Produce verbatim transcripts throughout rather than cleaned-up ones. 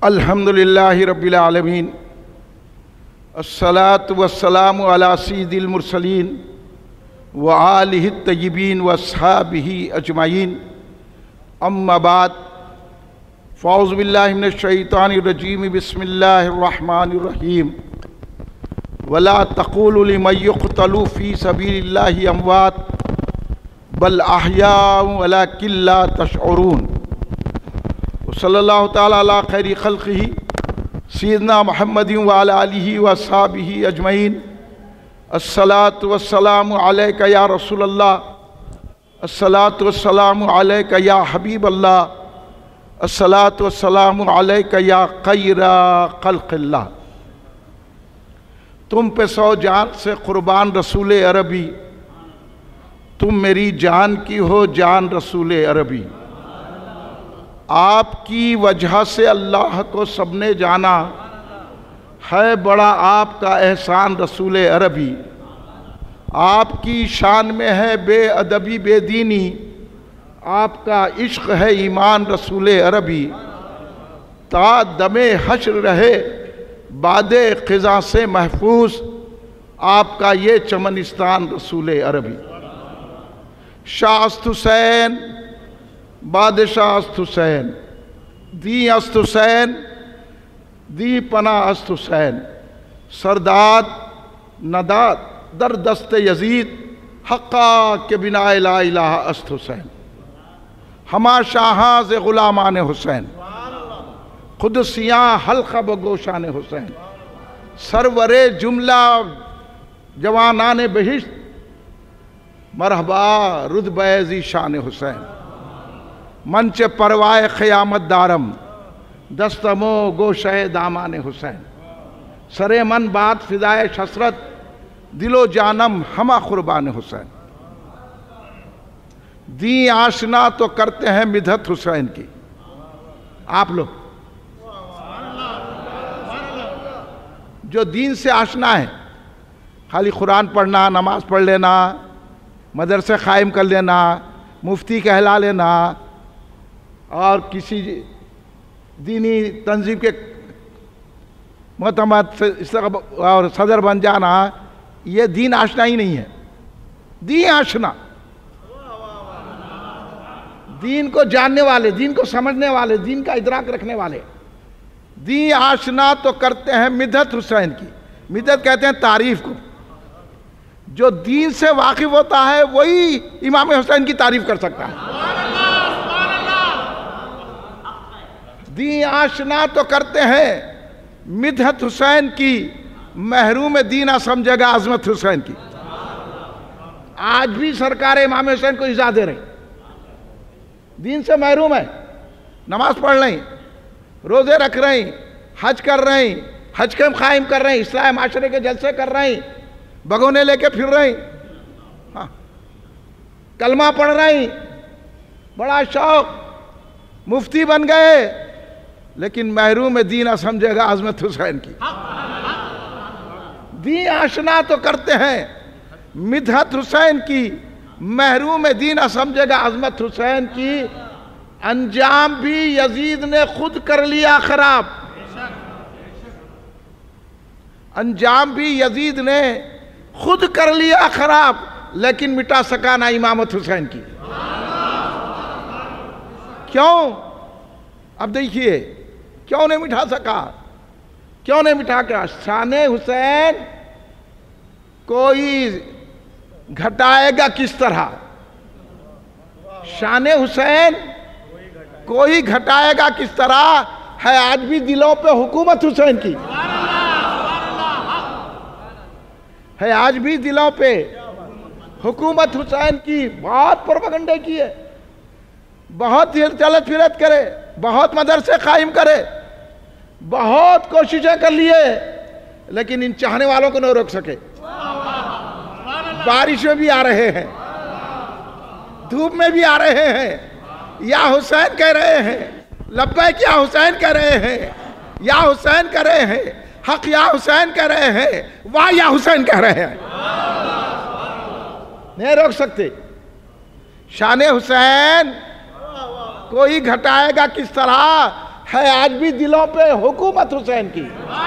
अल्हम्दुलिल्लाहि रब्बिल आलमीन अस्सलातु वस्सलामु अला सय्यिदिल मुरसलीन व आलिहि तय्यिबीन व अस्हाबिही अजमाइन अम्मा बाद फ़ौज़ु बिल्लाहि मिनश शैतानिर रजीम बिस्मिल्लाहिर रहमानिर रहीम वला तक़ूलु लिमन युक़तलु फ़ी सबीलिल्लाहि अमवात बल अहयाउ वलाकिन ला तशऊरून। सल्लल्लाहु ताला अला खैरि खल्क़िही सय्यिदना मुहम्मदिन व अला आलिही व अस्हाबिही अजमईन। अस्सलातु वस्सलामु अलैका या रसूलल्लाह, अस्सलातु वस्सलामु अलैका या हबीबल्लाह, अस्सलातु वस्सलामु अलैका या खैरा खल्क़िल्लाह। तुम पे सौ जान से कुर्बान रसूल अरबी, तुम मेरी जान की हो जान रसूल अरबी। आपकी वजह से अल्लाह को सबने जाना, है बड़ा आपका एहसान रसूल अरबी। आपकी शान में है बेअदबी बेदीनी, आपका इश्क है ईमान रसूल अरबी। ता दमे हश्र रहे बादे ख़िज़ा से महफूज, आपका ये चमनिस्तान रसूल अरबी। शाह अस्त हुसैन बादशाह अस्त हुसैन, दी अस्त हुसैन दी पना अस्त हुसैन। सरदाद नदाद दर दस्त यजीद, हक्का के बिना ला इलाहा अस्त हुसैन। हमा शाहां से गुलामान हुसैन, खुद सियाँ हल्का बगोशान हुसैन। सरवरे जुमला जवानान बहिश्त, मरहबा रुतबे शान हुसैन। मंच परवाए क़यामत दारम, दस्तमो गोशे दामान हुसैन। सरे मन बात फिदाए शसरत, दिलो जानम हमा कुर्बान हुसैन। दी आशना तो करते हैं मिधत हुसैन की। आप लोग जो दीन से आशना है, खाली कुरान पढ़ना, नमाज पढ़ लेना, मदरसे कायम कर लेना, मुफ्ती कहला लेना और किसी दीनी तंजीम के मोहतमद से और सदर बन जाना, ये दीन आशना ही नहीं है। दीन आशना, दीन को जानने वाले, दीन को समझने वाले, दीन का इदराक रखने वाले। दीन आशना तो करते हैं मिदत हुसैन की। मिदत कहते हैं तारीफ को। जो दीन से वाकिफ होता है वही इमाम हुसैन की तारीफ कर सकता है। दीन आशना तो करते हैं मिदहत हुसैन की, महरूम दीना समझेगा अजमत हुसैन की। आज भी सरकार इमाम हुसैन को इज़ा दे रही, दीन से महरूम है, नमाज पढ़ रही, रोज़े रख रही, हज कर रही, हज कैम कायम कर रही, इस्लाह माशरे के जलसे कर रही, भगोने लेके फिर रही, हाँ, कलमा पढ़ रही, बड़ा शौक, मुफ्ती बन गए, लेकिन महरूम दीना समझेगा अजमत हुसैन की। दी आशना तो करते हैं मिदहत हुसैन की, महरूम दीना समझेगा अजमत हुसैन की। अंजाम भी यजीद ने खुद कर लिया खराब, अंजाम भी यजीद ने खुद कर लिया खराब, लेकिन मिटा सका ना इमामत हुसैन की। क्यों? अब देखिए क्यों नहीं मिटा सका, क्यों नहीं मिटा सका? शाने हुसैन कोई घटाएगा किस तरह? शाने हुसैन कोई घटाएगा किस तरह? है आज भी दिलों पे हुकूमत हुसैन की, है आज भी दिलों पे हुकूमत हुसैन की। बहुत प्रोपेगेंडा की है, बहुत चलत फिरत करे, बहुत मदरसे कायम करे, बहुत कोशिशें कर लिए, लेकिन इन चाहने वालों को नहीं रोक सके। बारिश में भी आ रहे हैं, धूप में भी आ रहे हैं, या हुसैन कह रहे हैं, लब्बैक या हुसैन कह रहे हैं, या हुसैन कह रहे हैं, हक या हुसैन कह रहे हैं, वाह या हुसैन कह रहे हैं। नहीं रोक सकते। शान हुसैन कोई घटाएगा किस तरह? है आज भी दिलों पे हुकूमत हुसैन की।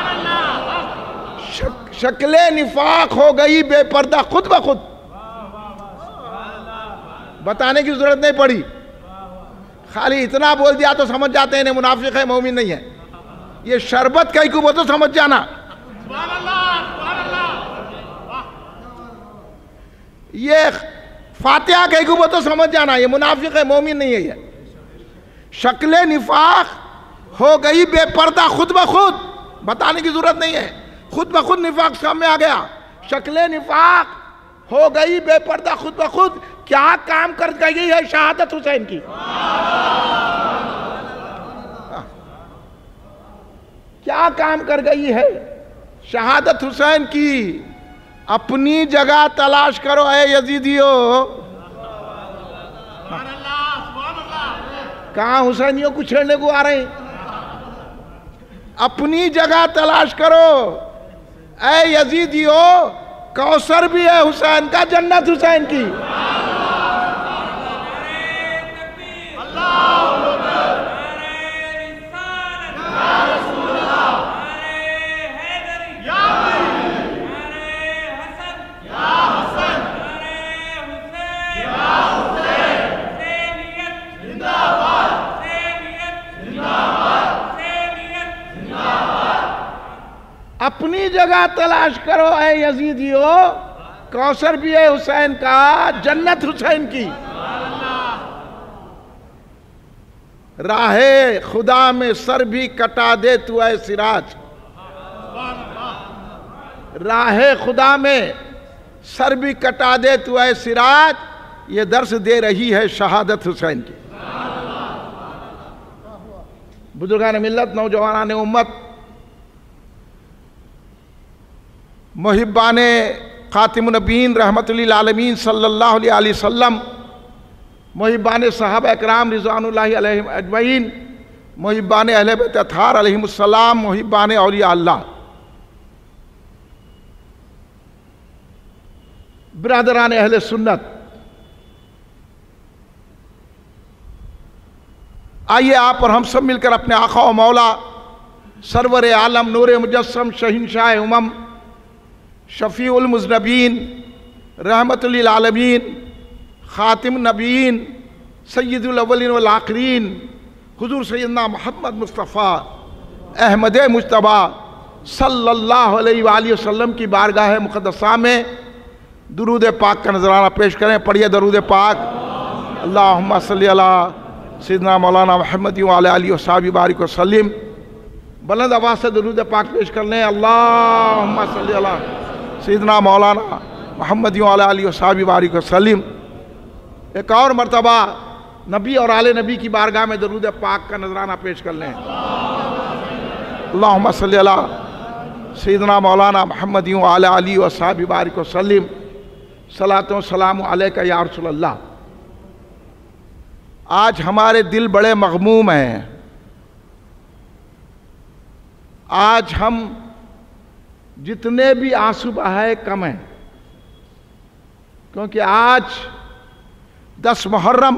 शक, शक्ले निफाक हो गई बेपर्दा खुद ब खुद, बताने की जरूरत नहीं पड़ी, खाली इतना बोल दिया तो समझ जाते हैं मुनाफिक है मोमिन नहीं है। ये शरबत कहीं को तो समझ जाना, ये फातिहा कहीं को तो समझ जाना, ये मुनाफिक है मोमिन नहीं है। ये शक्ले निफाक हो गई बेपर्दा खुद ब खुद, बताने की जरूरत नहीं है, खुद ब खुद निफाक सामने आ गया। शक्ले निफाक हो गई बेपर्दा खुद ब खुद, क्या काम कर गई है शहादत हुसैन की। क्या काम कर गई है शहादत हुसैन की। अपनी जगह तलाश करो ऐ यजीदियो। कहां हुसैनियों को छेड़ने को आ रहे हैं। अपनी जगह तलाश करो ऐ यजीदियो, कौसर भी है हुसैन का, जन्नत हुसैन की। अपनी जगह तलाश करो ऐ यजीदियो, कौसर भी है हुसैन का, जन्नत हुसैन की। राहे खुदा में सर भी कटा दे तू ऐ सिराज, राहे खुदा में सर भी कटा दे तू ऐ सिराज, ये दर्श दे रही है शहादत हुसैन की। बुजुर्गान मिल्लत, नौजवानान उम्मत, मुहिब्बाने खातिमुन नबीन रहमतुल्लिल आलमीन सल्लल्लाहु अलैहि वसल्लम, मुहिब्बाने सहाबा इकराम रिज़वानुल्लाहि अलैहिम अजमईन, मुहिब्बाने अहले बैत अत्हार अलैहिमुस्सलाम, मुहिब्बाने औलिया अल्लाह, बिरादरान अहले सुन्नत, आइए आप और हम सब मिलकर अपने आका और मौला सरवर आलम नूर मुजस्सम शहीनशाह उमम शफ़ीउल मुज़नबीन रहमतुल्लिल आलमीन ख़ातिम नबीन सय्यदुल अव्वलीन वल आखिरीन हुज़ूर सैयदना मोहम्मद मुस्तफ़ा अहमद मुज्तबा सल्लल्लाहु अलैहि वसल्लम की बारगाह मुक़द्दसा में दुरूद पाक का नजराना पेश करें। पढ़िए दरूद पाक। अल्लाहुम्मा सल्ली अला सय्यदना मौलाना मुहम्मद व अला आलिहि व सहाबिहि बारिक व सल्लिम। बुलंद आवाज़ से दुरूद पाक पेश कर लें। अल्लाहुम्मा सल्ली अला सय्यदना मौलाना मुहम्मद व अला आलिहि व सहाबिहि बारिक व सल्लिम। एक और मरतबा नबी और आले नबी की बारगाह में दरूद पाक का नजराना पेश कर लें। अल्लाहुम्मा सल्ली अला सय्यदना मौलाना मुहम्मद व अला आलिहि व सहाबिहि बारिक व सल्लिम। सलातो सलाम अलैका या रसूल अल्लाह। आज हमारे दिल बड़े मग़मूम हैं। आज हम जितने भी आंसू बहाए कम हैं, क्योंकि आज दस मुहर्रम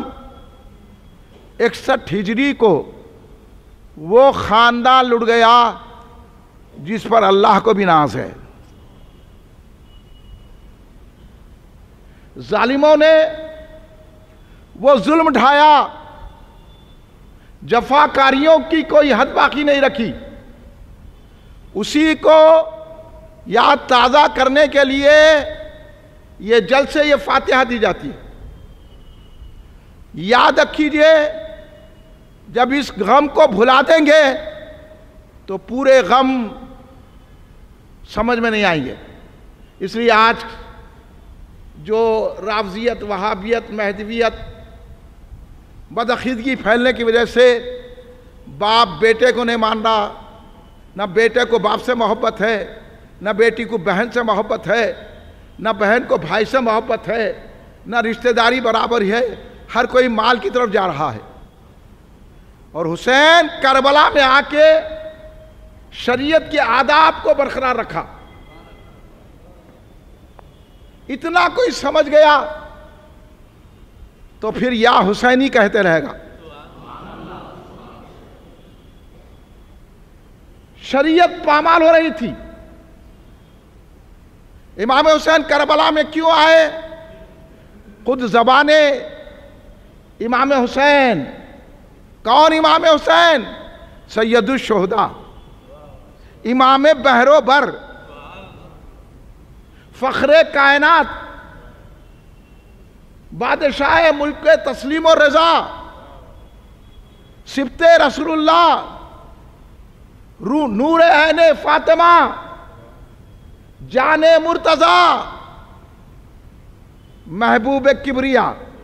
इकसठ हिजरी को वो ख़ानदान लुट गया जिस पर अल्लाह को भी नाज है। जालिमों ने वो जुल्म ढाया, जफाकारियों की कोई हद बाकी नहीं रखी। उसी को याद ताज़ा करने के लिए ये जल्द से ये फातिहा दी जाती है। याद रखिए, जब इस गम को भुला देंगे तो पूरे गम समझ में नहीं आएंगे। इसलिए आज जो रावजियत, वहाबियत, महदवियत, बदअक़ीदगी फैलने की वजह से बाप बेटे को नहीं मान रहा, न बेटे को बाप से मोहब्बत है, न बेटी को बहन से मोहब्बत है, न बहन को भाई से मोहब्बत है, न रिश्तेदारी बराबर है, हर कोई माल की तरफ जा रहा है। और हुसैन करबला में आके शरीयत के आदाब को बरकरार रखा। इतना कोई समझ गया तो फिर या हुसैनी कहते रहेगा। शरीयत पामाल हो रही थी। इमाम हुसैन करबला में क्यों आए? खुद ज़बाने इमाम हुसैन। कौन इमाम हुसैन? सैयदुल शुहदा, इमाम बहरो बर, फखरे कायनात, बादशाह मुल्क तस्लीम और रजा, सिफ्ते रसूलुल्लाह, नूर ऐने फातिमा, जाने मुर्तजा, महबूब किबरिया।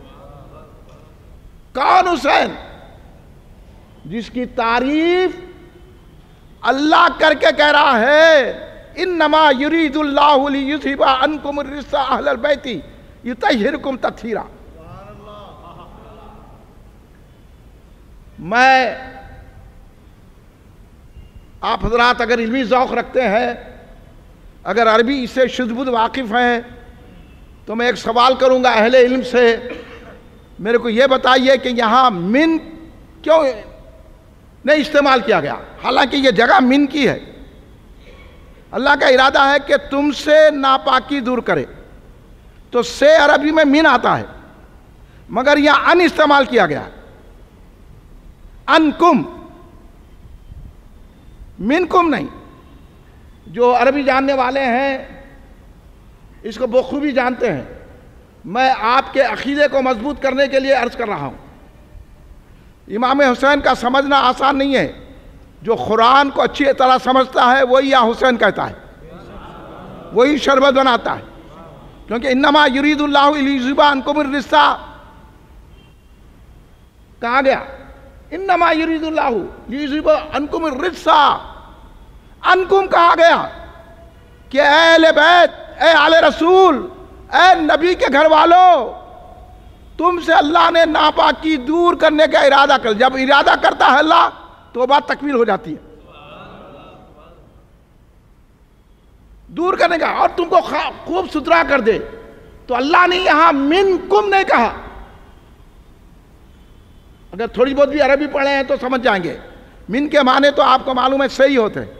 कौन हुसैन? जिसकी तारीफ अल्लाह करके कह रहा है, इन्नमा युरीदुल्लाहु लियुज़हिबा अन्कुम रिज्सा अहलल बैति युतहिरकुम तत्हीरा। मैं, आप हजरात अगर इल्मी ज़ौक़ रखते हैं, अगर अरबी से शुद्ध-बुद्ध वाकिफ़ हैं, तो मैं एक सवाल करूंगा अहले इल्म से, मेरे को ये बताइए कि यहाँ मिन क्यों नहीं इस्तेमाल किया गया, हालांकि ये जगह मिन की है। अल्लाह का इरादा है कि तुमसे नापाकी दूर करे, तो से अरबी में मिन आता है, मगर यहां अन इस्तेमाल किया गया, अनकुम, मिनकुम नहीं। जो अरबी जानने वाले हैं इसको बखूबी जानते हैं। मैं आपके अकीदे को मजबूत करने के लिए अर्ज कर रहा हूं। इमाम हुसैन का समझना आसान नहीं है। जो कुरान को अच्छी तरह समझता है वही या हुसैन कहता है, वही शरबत बनाता है, क्योंकि इन्नमा युरीदुल्लाहु लियुज़हिबा अन्कुम रिज्सा कहा गया, इन्नमा युरीदुल्लाहु लियुज़हिबा अन्कुम रिज्सा, अन्कुम कहा गया कि अहले बैत, ए आले रसूल, ए नबी के घर वालों, तुमसे अल्लाह ने नापाकी दूर करने का इरादा कर। जब इरादा करता है अल्लाह तो बात तकमील हो जाती है, दूर करने का, और तुमको खूब सुथरा कर दे। तो अल्लाह ने यहां मिनकुम नहीं कहा। अगर थोड़ी बहुत भी अरबी पढ़े हैं तो समझ जाएंगे, मिन के माने तो आपको मालूम है सही होते हैं,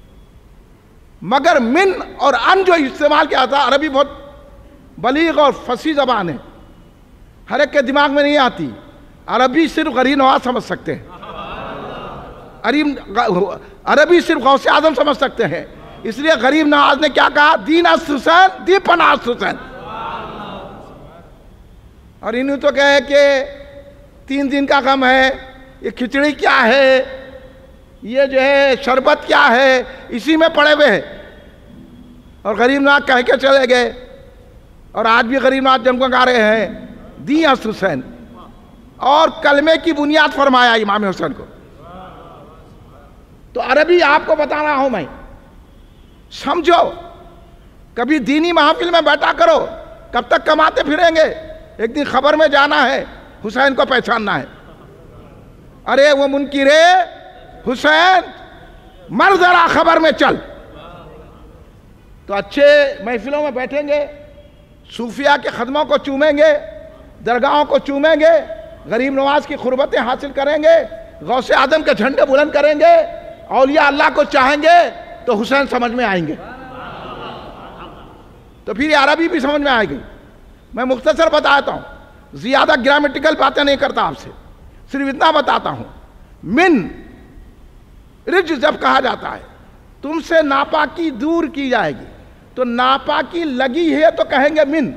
मगर मिन और अन जो इस्तेमाल किया था, अरबी बहुत बलीग और फसी ज़बान है, हर एक के दिमाग में नहीं आती। अरबी सिर्फ गरीब नवाज समझ सकते हैं, अरबी सिर्फ गौसे आजम समझ सकते हैं। इसलिए गरीब नवाज ने क्या कहा? दीन अस्त हुसैन, दी पनाह अस्त हुसैन। और इन्होंने तो कहे कि तीन दिन का गम है, ये खिचड़ी क्या है, ये जो है शरबत क्या है, इसी में पड़े हुए हैं। और गरीब नवाज कह के चले गए, और आज भी गरीब नवाज जमगा रहे हैं दी अस्त हुसैन, और कलमे की बुनियाद फरमाया इमाम हुसैन को। तो अरबी आपको बता रहा हूं मैं, समझो। कभी दीनी महफिल में बैठा करो, कब तक कमाते फिरेंगे? एक दिन खबर में जाना है, हुसैन को पहचानना है। अरे वो मुनकिरे हुसैन, मर जरा खबर में चल। तो अच्छे महफिलों में बैठेंगे, सूफिया के खदमों को चूमेंगे, दरगाहों को चूमेंगे, गरीब नवाज की खुरबतें हासिल करेंगे, गौसे आदम के झंडे बुलंद करेंगे, औलिया अल्लाह को चाहेंगे, तो हुसैन समझ में आएंगे। तो फिर अरबी भी समझ में आएगी। मैं मुख्तसर बताता हूं, ज्यादा ग्रामेटिकल बातें नहीं करता आपसे, सिर्फ इतना बताता हूं। मिन रिज जब कहा जाता है, तुमसे नापाकी दूर की जाएगी, तो नापाकी लगी है तो कहेंगे मिन।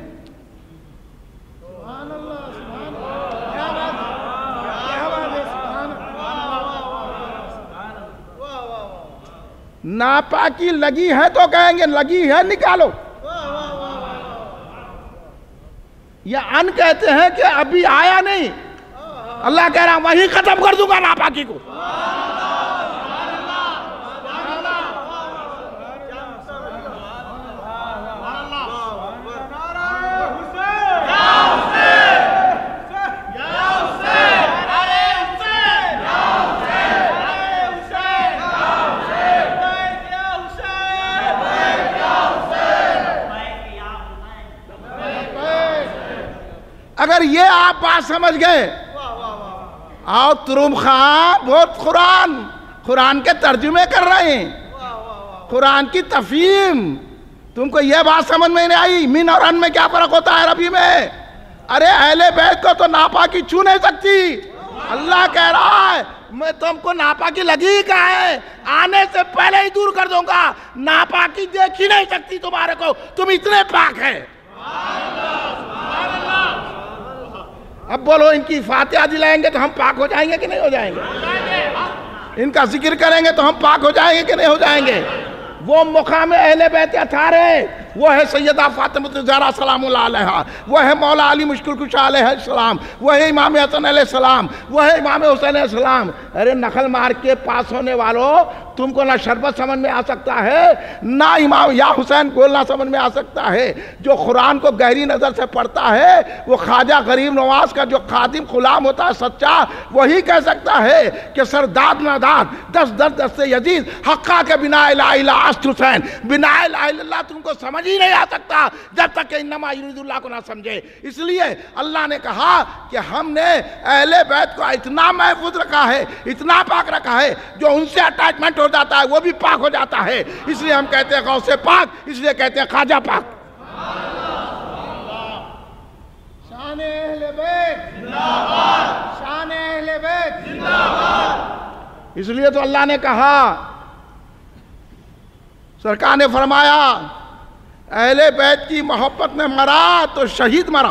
नापाकी लगी है तो कहेंगे लगी है निकालो। या अन कहते हैं कि अभी आया नहीं, अल्लाह कह रहा वही खत्म कर दूंगा नापाकी को। अगर ये आप बात समझ गए, आओ तुरुम खां बहुत कुरान, कुरान के तर्जुमे कर रहे हैं, कुरान की तफहीम। तुमको यह बात समझ में नहीं आई मिन और अन में क्या फर्क होता है अरबी में? अरे अहले बैत को तो नापाकी छू नहीं सकती। अल्लाह कह रहा है मैं तुमको नापाकी लगी कहाँ है, आने से पहले ही दूर कर दूंगा। नापाकी देख ही नहीं सकती तुम्हारे को, तुम इतने पाक है। अब बोलो इनकी फातिहा दिलाएंगे तो हम पाक हो जाएंगे कि नहीं हो जाएंगे? इनका जिक्र करेंगे तो हम पाक हो जाएंगे कि नहीं हो जाएंगे? वो मुकाम अहले बैत अतार है, वो है सैयदा फातिमा ज़हरा सलामुल्लाह अलैहा, वो है मौला अली मुश्किल कुशा अलैहिस्सलाम, वो है इमाम हसन अलैहिस्सलाम, वो है इमाम हुसैन अलैहिस्सलाम। अरे नकल मार के पास होने वालों, तुमको ना शरबत समझ में आ सकता है, ना इमाम या हुसैन बोलना समझ में आ सकता है। जो कुरान को गहरी नज़र से पढ़ता है, वो ख्वाजा गरीब नवाज का जो खादिम गुलाम होता है सच्चा, वही कह सकता है कि सरदाद नादाद दस दस दस से यजीद हक्का के बिना इला इला अस्त हुसैन, बिना इला इल्लल्लाह तुमको समझ ही नहीं आ सकता जब तक कि इन्नमा युरिदुल्लाह को ना समझे। इसलिए अल्लाह ने कहा कि हमने अहले बैत को इतना महफूज रखा है, इतना पाक रखा है, जो उनसे अटैचमेंट हो जाता है वो भी पाक हो जाता है। इसलिए हम कहते हैं गौसे पाक, इसलिए कहते हैं ख्वाजा पाक। शान अहले बैत जिंदाबाद, शान अहले बैत जिंदाबाद। इसलिए तो अल्लाह ने कहा, सरकार ने फरमाया अहले बैत की मोहब्बत में मरा तो शहीद मरा,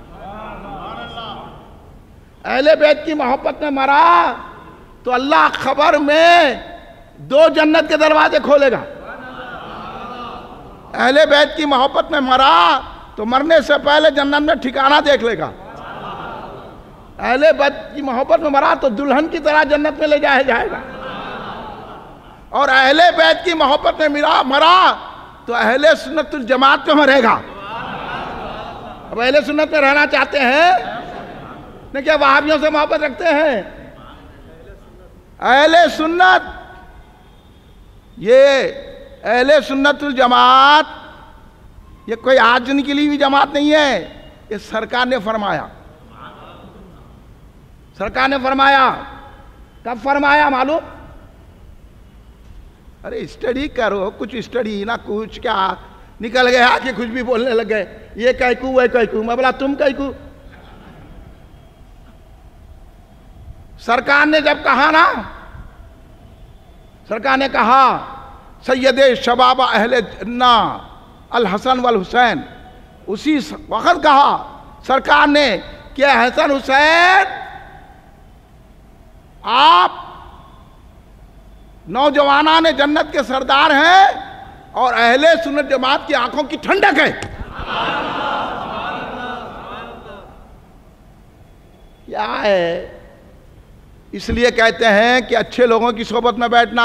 अहले बैत की मोहब्बत में मरा तो अल्लाह खबर में दो जन्नत के दरवाजे खोलेगा। अहले बैत की मोहब्बत में मरा तो मरने से पहले जन्नत में ठिकाना देख लेगा। अहले बैत की मोहब्बत में मरा तो दुल्हन की तरह जन्नत में ले जाया जाएगा। और अहले बैत की मोहब्बत में मिला मरा तो अहले सुन्नतुल जमात पे मरेगा। अब अहले सुन्नत में रहना चाहते हैं न, क्या वहाबियों से मोहब्बत रखते हैं? अहले सुन्नत, ये अहले सुन्नतुल जमात, ये कोई आज की ली हुई जमात नहीं है। ये सरकार ने फरमाया, सरकार ने फरमाया। कब फरमाया मालूम? अरे स्टडी करो, कुछ स्टडी ना कुछ, क्या निकल गए आके कुछ भी बोलने लग गए, ये कैकू वह कैकू। मैं बोला तुम कैकू? सरकार ने जब कहा ना, सरकार ने कहा सैयदे शबाबा अहले जन्ना अल हसन वल हुसैन, उसी वक्त कहा सरकार ने कि हसन हुसैन आप नौजवाना ने जन्नत के सरदार हैं और अहले सुन्नत जमात की आंखों की ठंडक है। क्या है? इसलिए कहते हैं कि अच्छे लोगों की सोबत में बैठना,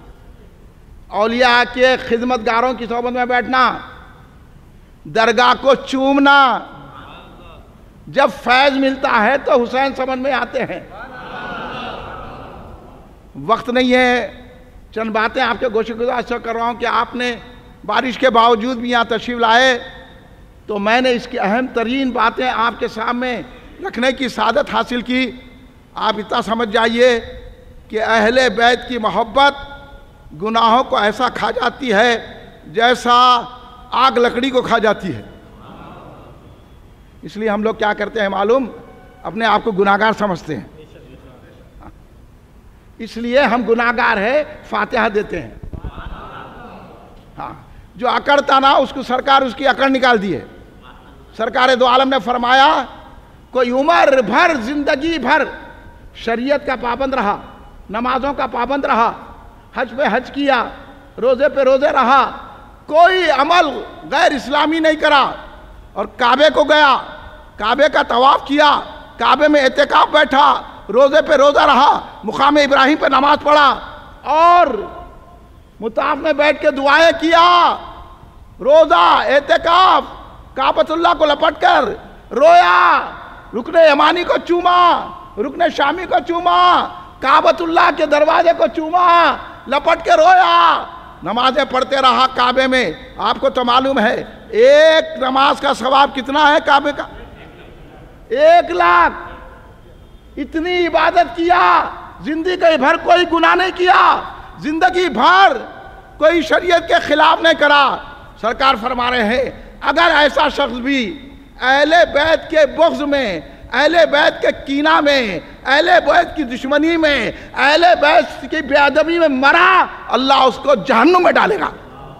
औलिया के खिदमतगारों की सोबत में बैठना, दरगाह को चूमना, जब फैज मिलता है तो हुसैन समझ में आते हैं। वक्त नहीं है, चंद बातें आपके गोशेगुजार से कर रहा हूँ कि आपने बारिश के बावजूद भी यहाँ तशरीफ लाए, तो मैंने इसकी अहम तरीन बातें आपके सामने रखने की सादत हासिल की। आप इतना समझ जाइए कि अहले बैत की मोहब्बत गुनाहों को ऐसा खा जाती है जैसा आग लकड़ी को खा जाती है। इसलिए हम लोग क्या करते हैं मालूम? अपने आप को गुनाहगार समझते हैं, इसलिए हम गुनाहगार है फातिहा देते हैं। हाँ, जो अकड़ता ना उसको सरकार उसकी अकड़ निकाल दी है। सरकार दो आलम ने फरमाया कोई उम्र भर जिंदगी भर शरीयत का पाबंद रहा, नमाजों का पाबंद रहा, हज पे हज किया, रोजे पे रोजे रहा, कोई अमल गैर इस्लामी नहीं करा और काबे को गया, काबे का तवाफ किया, काबे में एतेकाफ बैठा, रोजे पे रोजा रहा, मुकाम इब्राहिम पे नमाज पढ़ा और मुताफ में बैठ के दुआएं किया, रोजा एतेकाफ, काबतुल्लाह को लपट कर रोया, रुकने यमानी को चूमा, रुकने शामी को चूमा, काबतुल्लाह के दरवाजे को चूमा, लपट के रोया, नमाजें पढ़ते रहा काबे में। आपको तो मालूम है एक नमाज का सवाब कितना है काबे का? एक लाख। इतनी इबादत किया जिंदगी भर कोई गुनाह नहीं किया, जिंदगी भर कोई शरीयत के खिलाफ नहीं करा। सरकार फरमा रहे हैं अगर ऐसा शख्स भी अहले बैत के बुग़्ज़ में, अहले बैत के कीना में, अहले बैत की दुश्मनी में, अहले बैत की बेअदबी में मरा, अल्लाह उसको जहन्नुम में डालेगा।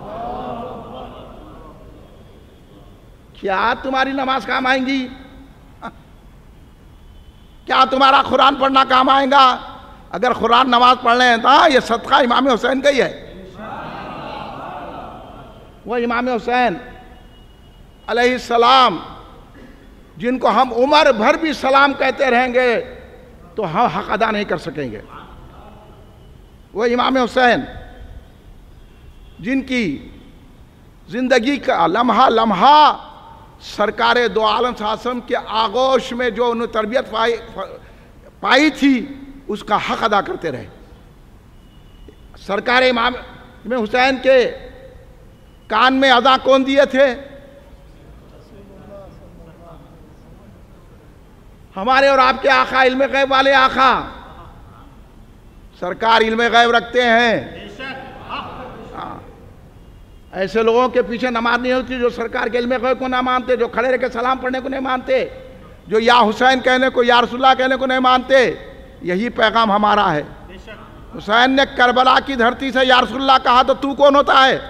क्या तुम्हारी नमाज काम आएंगी? क्या तुम्हारा कुरान पढ़ना काम आएगा? अगर कुरान नमाज पढ़ रहे हैं तो ये सदका इमाम हुसैन का ही है। वो इमाम हुसैन अलैहिस्सलाम जिनको हम उम्र भर भी सलाम कहते रहेंगे तो हम हक अदा नहीं कर सकेंगे। वो इमाम हुसैन जिनकी जिंदगी का लम्हा लम्हा सरकारे दो आलम शासन के आगोश में जो उन्होंने तरबियत पाई पाई थी उसका हक अदा करते रहे। सरकार इमाम हुसैन के कान में अदा कौन दिए थे? हमारे और आपके आका, इल्म गैब वाले आका। सरकार इल्म गैब रखते हैं। ऐसे लोगों के पीछे नमाज नहीं होती जो सरकार के इल्म गैब को ना मानते, जो खड़े रह के सलाम पढ़ने को नहीं मानते, जो या हुसैन कहने को, या रसूलुल्लाह कहने को नहीं मानते। यही पैगाम हमारा है। हुसैन ने करबला की धरती से या रसूलुल्लाह कहा तो तू कौन होता है?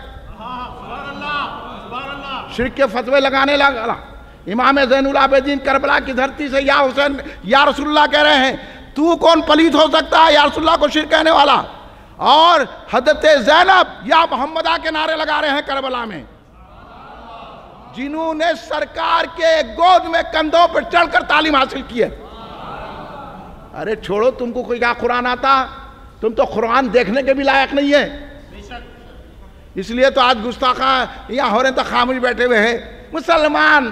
शिर्क के फतवे लगाने लगा। इमाम ज़ैनुल आबिदीन करबला की धरती से या हुसैन या रसूलुल्लाह कह रहे हैं, तू कौन पलीत हो सकता है या रसूलुल्लाह को शिर्क कहने वाला? और हज़रत ज़ैनब या मोहम्मदा के नारे लगा रहे हैं करबला में, जिन्होंने सरकार के गोद में कंधों पर चढ़कर तालीम हासिल की है। अरे छोड़ो, तुमको कोई क्या कुरान आता? तुम तो कुरान देखने के भी लायक नहीं है। इसलिए तो आज गुस्ताखा यहाँ हो रहे तो खामोश बैठे हुए हैं। मुसलमान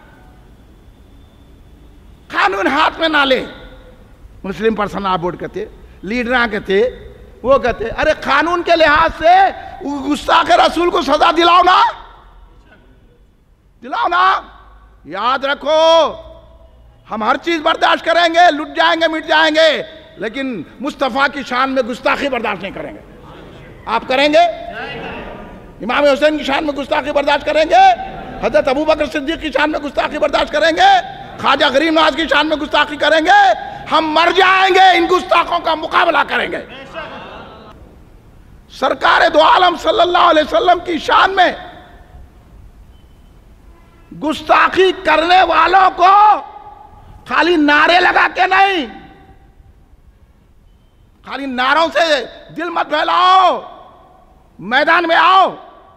कानून हाथ में ना ले। मुस्लिम पर्सनल बोर्ड कहते, लीडर कहते, वो कहते अरे कानून के लिहाज से गुस्ताख रसूल को सजा दिलाओ ना, दिलाओ ना। याद रखो, हम हर चीज बर्दाश्त करेंगे, लुट जाएंगे, मिट जाएंगे, लेकिन मुस्तफ़ा की शान में गुस्ताखी बर्दाश्त नहीं करेंगे। आप करेंगे? इमाम हुसैन की शान में गुस्ताखी बर्दाश्त करेंगे? हजरत अबू बकर सिद्दीक की शान में गुस्ताखी बर्दाश्त करेंगे? ख्वाजा गरीब नवाज की शान में गुस्ताखी करेंगे? हम मर जाएंगे, इन गुस्ताखों का मुकाबला करेंगे। सरकार दो आलम सल्लल्लाहु अलैहि वसल्लम की शान में गुस्ताखी करने वालों को खाली नारे लगा के नहीं, खाली नारों से दिल मत फैलाओ, मैदान में आओ,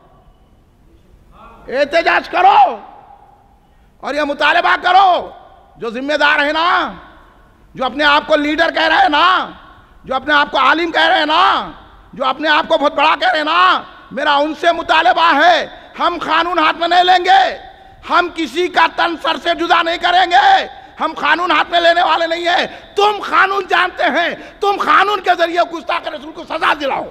एहतजाज करो और यह मुतालबा करो। जो जिम्मेदार है ना, जो अपने आप को लीडर कह रहे हैं ना, जो अपने आप को आलिम कह रहे हैं ना, जो अपने आप को बहुत बड़ा कह रहे हैं ना, मेरा उनसे मुतालबा है, हम कानून हाथ में नहीं लेंगे, हम किसी का तन सर से जुदा नहीं करेंगे, हम कानून हाथ में लेने वाले नहीं है। तुम कानून जानते हैं, तुम कानून के जरिए गुस्ताख रसूल को सजा दिलाओ।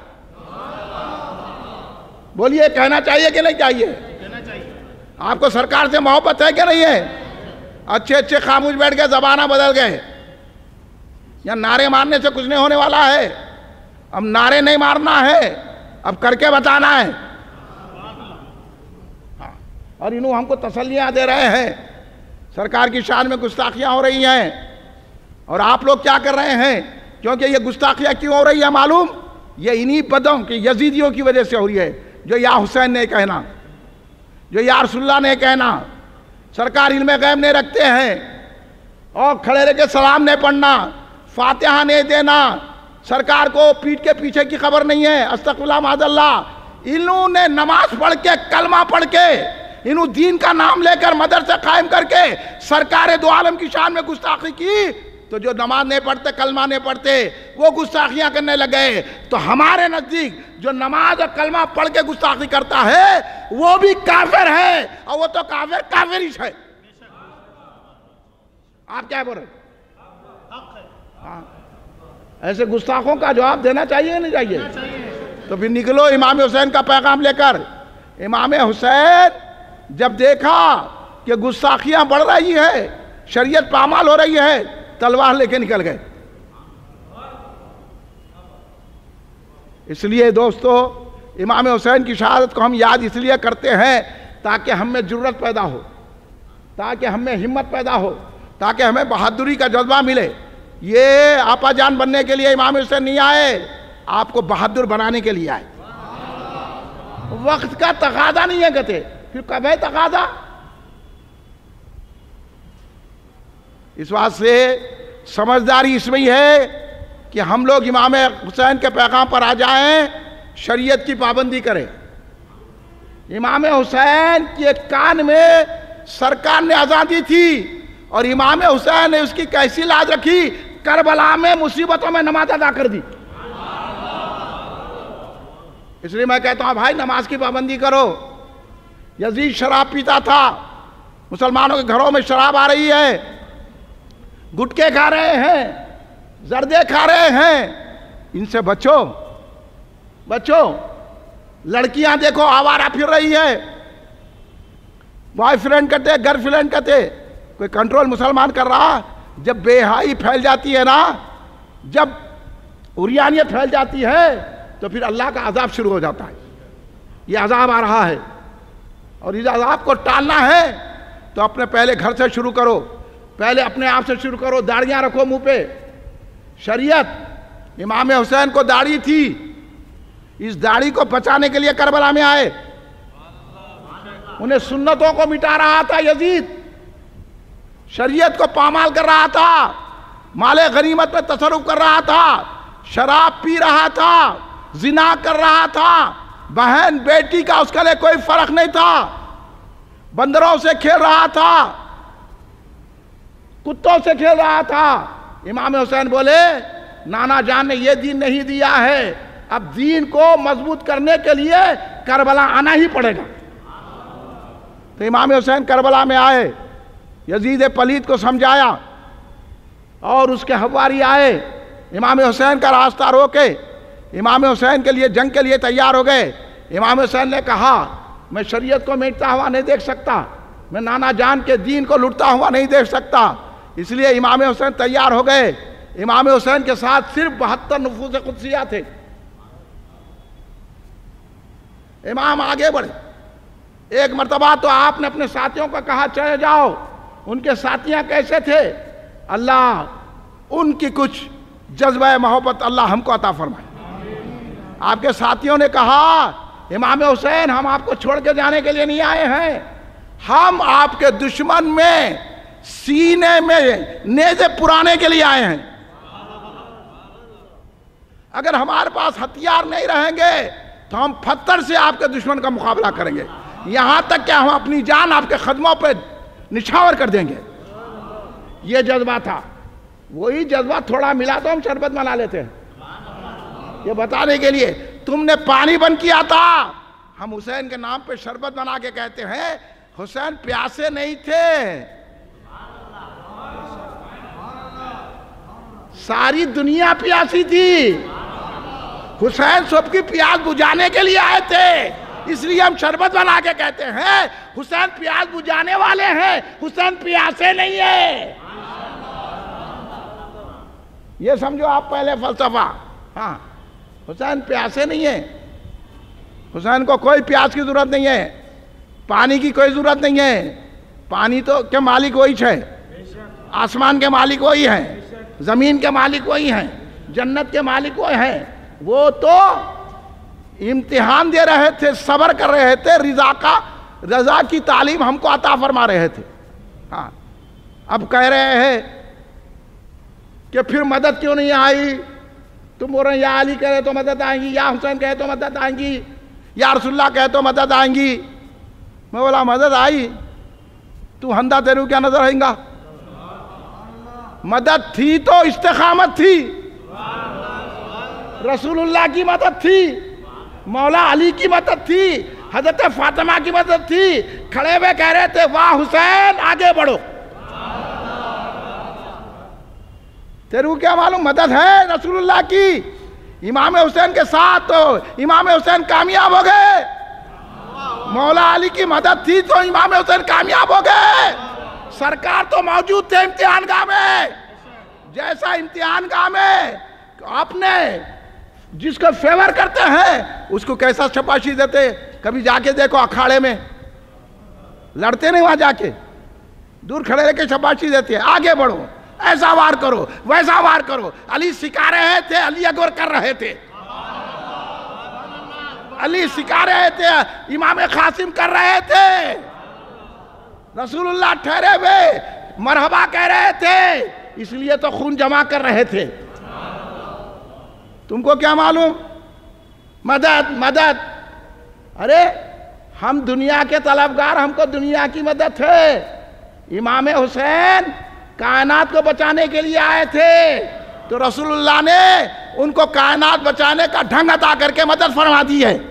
बोलिए, कहना चाहिए कि नहीं चाहिए? कहना चाहिए। आपको सरकार से मोहब्बत है कि नहीं है? अच्छे अच्छे खामोश बैठ गए, जबाना बदल गए। या नारे मारने से कुछ नहीं होने वाला है। अब नारे नहीं मारना है, अब करके बताना है। हाँ। और इन्हों हमको तसल्लियां दे रहे हैं, सरकार की शान में गुस्ताखियां हो रही हैं, और आप लोग क्या कर रहे हैं? क्योंकि ये गुस्ताखियां क्यों हो रही है मालूम? ये इन्हीं पदों की, यजीदियों की वजह से हो रही है। जो या हुसैन ने कहना, जो या रसूलुल्लाह ने कहना, सरकार इल्म गैब नहीं रखते हैं, और खड़े रह के सलाम नहीं पढ़ना, फातिहा नहीं देना, सरकार को पीठ के पीछे की खबर नहीं है, अस्तगफिरुल्लाह माज़अल्लाह। इन्होंने नमाज पढ़ के, कलमा पढ़ के, इन्हों दीन का नाम लेकर मदरसे कायम करके सरकार दो आलम की शान में गुस्ताखी की, तो जो नमाज नहीं पढ़ते, कलमा नहीं पढ़ते, वो गुस्ताखियां करने लगे। तो हमारे नजदीक जो नमाज और कलमा पढ़ के गुस्ताखी करता है वो भी काफिर है, और वो तो काफिर काफिर ही है। आप क्या बोल रहे? हाँ, ऐसे गुस्ताखों का जवाब देना चाहिए नहीं चाहिए? तो फिर निकलो इमाम हुसैन का पैगाम लेकर। इमाम हुसैन जब देखा कि गुस्ताखियां बढ़ रही है, शरीयत पामाल हो रही है, तलवार लेके निकल गए। इसलिए दोस्तों, इमाम हुसैन की शहादत को हम याद इसलिए करते हैं ताकि हम में जुर्रत पैदा हो, ताकि हम में हिम्मत पैदा हो, ताकि हमें बहादुरी का जज्बा मिले। ये आपाजान बनने के लिए इमाम हुसैन नहीं आए, आपको बहादुर बनाने के लिए आए। वक्त का तकादा नहीं है, कहते फिर कब है तकादा? इस बात से समझदारी इसमें ही है कि हम लोग इमाम हुसैन के पैगाम पर आ जाएं, शरीयत की पाबंदी करें। इमाम हुसैन के कान में सरकार ने अज़ान दी थी और इमाम हुसैन ने उसकी कैसी लाज रखी, करबला में मुसीबतों में नमाज अदा कर दी। इसलिए मैं कहता हूं भाई, नमाज की पाबंदी करो। यजीद शराब पीता था, मुसलमानों के घरों में शराब आ रही है, गुटके खा रहे हैं, जर्दे खा रहे हैं, इनसे बचो बचो। लड़कियां देखो आवारा फिर रही है, बॉयफ्रेंड कहते, गर्लफ्रेंड कहते, कोई कंट्रोल मुसलमान कर रहा? जब बेहाई फैल जाती है ना, जब उरियानियत फैल जाती है, तो फिर अल्लाह का अजाब शुरू हो जाता है। ये अजाब आ रहा है और इस अजाब को टालना है तो अपने पहले घर से शुरू करो, पहले अपने आप से शुरू करो। दाढ़ियां रखो मुंह पे। शरीयत, इमाम हुसैन को दाढ़ी थी, इस दाढ़ी को बचाने के लिए करबला में आए। उन्हें सुन्नतों को मिटा रहा था यजीद, शरीयत को पामाल कर रहा था, माले गनीमत में तसर्रुफ कर रहा था, शराब पी रहा था, जिना कर रहा था, बहन बेटी का उसके लिए कोई फर्क नहीं था, बंदरों से खेल रहा था, कुत्तों से खेल रहा था। इमाम हुसैन बोले, नाना जान ने यह दीन नहीं दिया है, अब दीन को मजबूत करने के लिए करबला आना ही पड़ेगा। तो इमाम हुसैन करबला में आए, यजीद पलीद को समझाया और उसके हवारी आए, इमाम हुसैन का रास्ता रोके, इमाम हुसैन के लिए जंग के लिए तैयार हो गए। इमाम हुसैन ने कहा, मैं शरीयत को मिटता हुआ नहीं देख सकता, मैं नाना जान के दीन को लुटता हुआ नहीं देख सकता। इसलिए इमाम हुसैन तैयार हो गए। इमाम हुसैन के साथ सिर्फ बहत्तर नफूस कुदसिया थे। इमाम आगे बढ़े। एक मर्तबा तो आपने अपने साथियों को कहा चले जाओ। उनके साथियां कैसे थे? अल्लाह उनकी कुछ जज्बा मोहब्बत अल्लाह हमको अता फरमाए। आपके साथियों ने कहा, इमाम हुसैन हम आपको छोड़ के जाने के लिए नहीं आए हैं, हम आपके दुश्मन में सीने में नेज़े पुराने के लिए आए हैं। अगर हमारे पास हथियार नहीं रहेंगे तो हम पत्थर से आपके दुश्मन का मुकाबला करेंगे, यहां तक कि हम अपनी जान आपके कदमों पे निछावर कर देंगे। ये जज्बा था। वही जज्बा थोड़ा मिला तो हम शरबत बना लेते हैं, ये बताने के लिए तुमने पानी बंद किया था, हम हुसैन के नाम पे शरबत बना के कहते हैं हुसैन प्यासे नहीं थे, सारी दुनिया प्यासी थी, हुसैन सबकी प्यास बुझाने के लिए आए थे, इसलिए हम शरबत बना के कहते हैं हुसैन प्यास बुझाने वाले हैं, हुसैन प्यासे नहीं है। ये समझो आप पहले फलसफा। हाँ, हुसैन प्यासे नहीं है, हुसैन को कोई प्यास की जरूरत नहीं है, पानी की कोई जरूरत नहीं है। पानी तो के मालिक वही है, आसमान के मालिक वही है, जमीन के मालिक वही हैं, जन्नत के मालिक वही हैं। वो तो इम्तिहान दे रहे थे, सब्र कर रहे थे, रिजा का रजा की तालीम हमको अता फरमा रहे थे। हाँ, अब कह रहे हैं कि फिर मदद क्यों नहीं आई? तुम बोल रहे हैं या अली कहे तो मदद आएंगी, या हुसैन कहे तो मदद आएंगी, या रसूलुल्लाह कहे तो मदद आएंगी। मैं बोला मदद आई, तू हंदा तेरू क्या नजर आएगा? मदद थी तो इस्तिकामत थी, रसूलुल्लाह की मदद थी, मौला अली की मदद थी, हजरत फातिमा की मदद थी। खड़े हुए कह रहे थे वाह हुसैन आगे बढ़ो। तेरू क्या मालूम मदद है रसूलुल्लाह की? इमाम हुसैन के साथ तो इमाम हुसैन कामयाब हो गए, मौला अली की मदद थी तो इमाम हुसैन कामयाब हो गए। सरकार तो मौजूद थे इम्तिहान गाह में, जैसा इम्तिहान गाह में आपने जिसको फेवर करते हैं उसको कैसा शाबाशी देते। कभी जाके देखो अखाड़े में, लड़ते नहीं वहां जाके, दूर खड़े रह के शाबाशी देते हैं, आगे बढ़ो, ऐसा वार करो, वैसा वार करो। अली सिखा रहे थे, अली अकबर कर रहे थे। अली सिखा रहे थे, इमाम कासिम कर रहे थे, रसूलुल्लाह ठहरे हुए मरहबा कह रहे थे, इसलिए तो खून जमा कर रहे थे। तुमको क्या मालूम? मदद मदद, अरे हम दुनिया के तलबगार, हमको दुनिया की मदद है। इमाम हुसैन कायनात को बचाने के लिए आए थे, तो रसूलुल्लाह ने उनको कायनात बचाने का ढंग अता करके मदद फरमा दी है।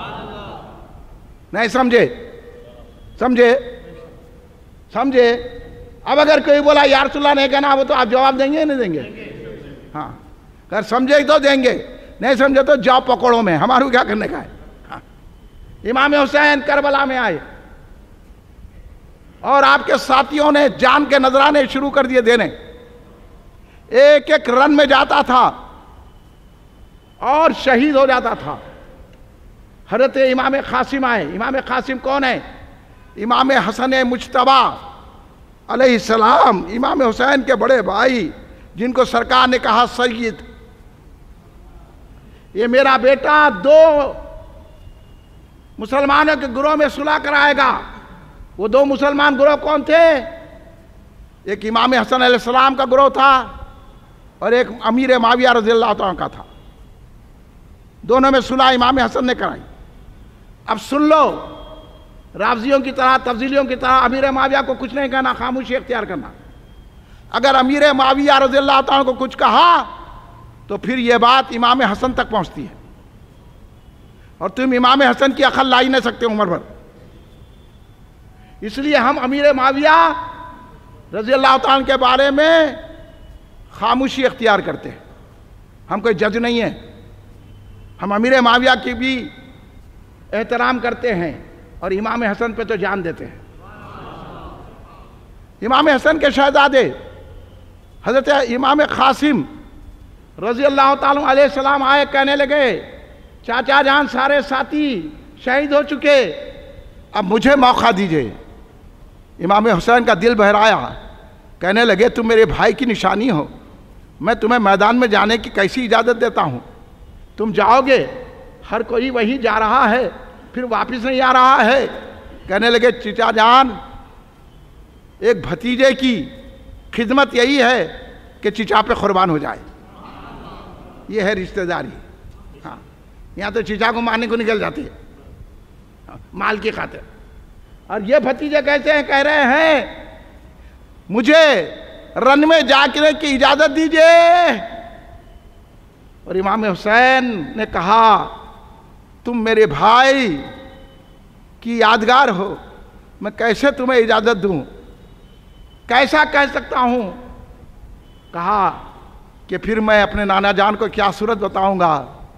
नहीं समझे? समझे? समझे? अब अगर कोई बोला यार रसूलुल्लाह ने कहना, वो तो आप जवाब देंगे नहीं देंगे? हाँ, अगर समझे तो देंगे, नहीं समझे तो जाओ पकड़ो में, हमारे क्या करने का है। हाँ। इमाम हुसैन करबला में आए और आपके साथियों ने जान के नजराने शुरू कर दिए देने। एक एक रन में जाता था और शहीद हो जाता था। हजरत इमाम कासिम आए। इमाम कासिम कौन है? इमाम हसन मुज्तबा अलैहिस्सलाम, इमाम हुसैन के बड़े भाई, जिनको सरकार ने कहा सैयद, ये मेरा बेटा दो मुसलमानों के गुरों में सुलह कराएगा। वो दो मुसलमान गुरोह कौन थे? एक इमाम हसन अलैहिस्सलाम का गुरोह था और एक अमीर माविया रज़ियल्लाहु ताला का था। दोनों में सुलह इमाम हसन ने कराई। अब सुन लो, रावजियों की तरह, तफजीलियों की तरह अमीर माविया को कुछ नहीं कहना, खामोशी इख्तियार करना। अगर अमीर माविया रज़ियल्लाहु ताला को कुछ कहा तो फिर यह बात इमाम हसन तक पहुंचती है और तुम इमाम हसन की अकल ला ही नहीं सकते उम्र भर। इसलिए हम अमीर माविया रज़ियल्लाहु ताला के बारे में खामोशी इख्तियार करते हैं। हम कोई जज नहीं है, हम अमीर माविया की भी एहतराम करते हैं और इमाम हसन पे तो जान देते हैं। इमाम हसन के शहजादे हजरत इमाम कासिम रज़ियल्लाहु ताला अलैहि सलाम आए, कहने लगे चाचा जान सारे साथी शहीद हो चुके, अब मुझे मौका दीजिए। इमाम हुसैन का दिल बहराया, कहने लगे तुम मेरे भाई की निशानी हो, मैं तुम्हें मैदान में जाने की कैसी इजाज़त देता हूँ? तुम जाओगे, हर कोई वहीं जा रहा है, फिर वापस नहीं आ रहा है। कहने लगे चचा जान, एक भतीजे की खिदमत यही है कि चचा पे कुर्बान हो जाए, ये है रिश्तेदारी। हाँ, यहाँ तो चचा को मारने को निकल जाते हैं, हाँ, माल की खातिर। और ये भतीजे कैसे हैं? कह रहे हैं मुझे रन में जाकर की इजाजत दीजिए। और इमाम हुसैन ने कहा तुम मेरे भाई की यादगार हो, मैं कैसे तुम्हें इजाजत दूं, कैसा कह सकता हूं? कहा कि फिर मैं अपने नाना जान को क्या सूरत बताऊंगा।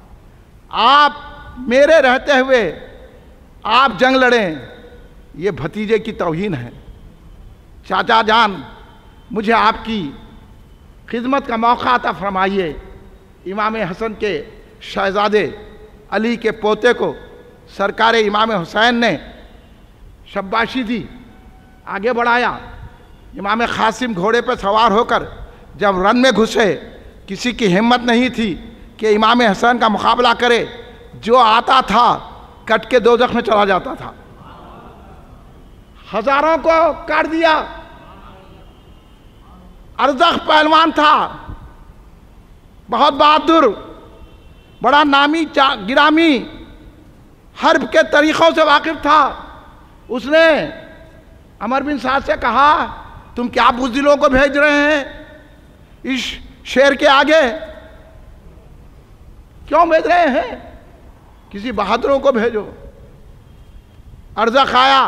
आप मेरे रहते हुए आप जंग लड़ें, ये भतीजे की तौहीन है। चाचा जान, मुझे आपकी खिदमत का मौका अता फरमाइए। इमाम हसन के शहजादे अली के पोते को सरकार इमाम हुसैन ने शाबाशी दी, आगे बढ़ाया। इमाम कासिम घोड़े पर सवार होकर जब रन में घुसे, किसी की हिम्मत नहीं थी कि इमाम हसन का मुकाबला करे। जो आता था कट के दोज़ख में चला जाता था, हजारों को काट दिया। अरज़ख पहलवान था, बहुत बहादुर, बड़ा नामी गिरामी, हर्ब के तरीक़ों से वाकिफ था। उसने अमर बिन साद से कहा तुम क्या बुज़दिलों को भेज रहे हैं इस शेर के आगे, क्यों भेज रहे हैं? किसी बहादुरों को भेजो। अरज़ख आया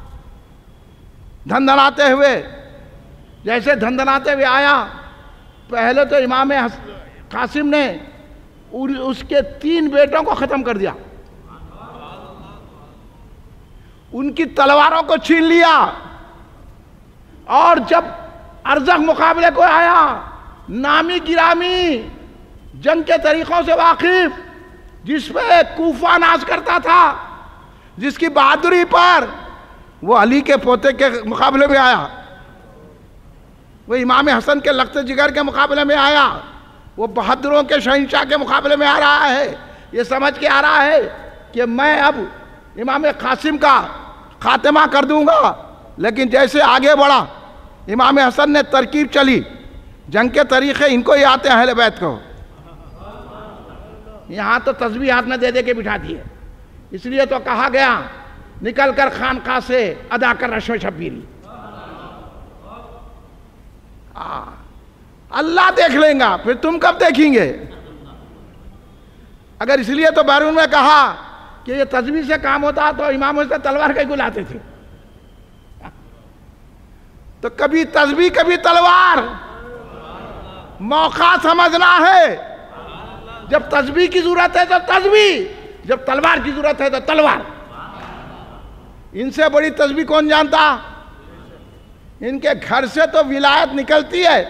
धनधनाते हुए, जैसे धनधनाते हुए आया, पहले तो इमाम कासिम ने उसके तीन बेटों को ख़त्म कर दिया, उनकी तलवारों को छीन लिया। और जब अरज़ख मुकाबले को आया, नामी गिरामी जंग के तरीकों से वाकिफ, जिसपे कूफा नाज करता था, जिसकी बहादुरी पर वो अली के पोते के मुकाबले में आया, वो इमाम हसन के लख्त जिगर के मुकाबले में आया, वो बहादुरों के शहंशाह के मुकाबले में आ रहा है। ये समझ के आ रहा है कि मैं अब इमाम कासिम का खात्मा कर दूंगा। लेकिन जैसे आगे बढ़ा, इमाम हसन ने तरकीब चली, जंग के तरीक़े इनको ही आते हैं अहले बैत को। यहाँ तो तस्बीह हाथ में दे दे के बिठा दिए। इसलिए तो कहा गया, निकल कर खानका से अदा कर रश्म शब्बीरी। अल्लाह देख लेगा, फिर तुम कब देखेंगे? अगर इसलिए तो बैरून में कहा कि ये तस्बीह से काम होता तो इमाम से तलवार कहीं बुलाते थे। तो कभी तस्बीह कभी तलवार, मौका समझना है। जब तस्बीह की जरूरत है तो तस्बीह, जब तलवार की जरूरत है तो तलवार। इनसे बड़ी तस्बीह कौन जानता? इनके घर से तो विलायत निकलती है।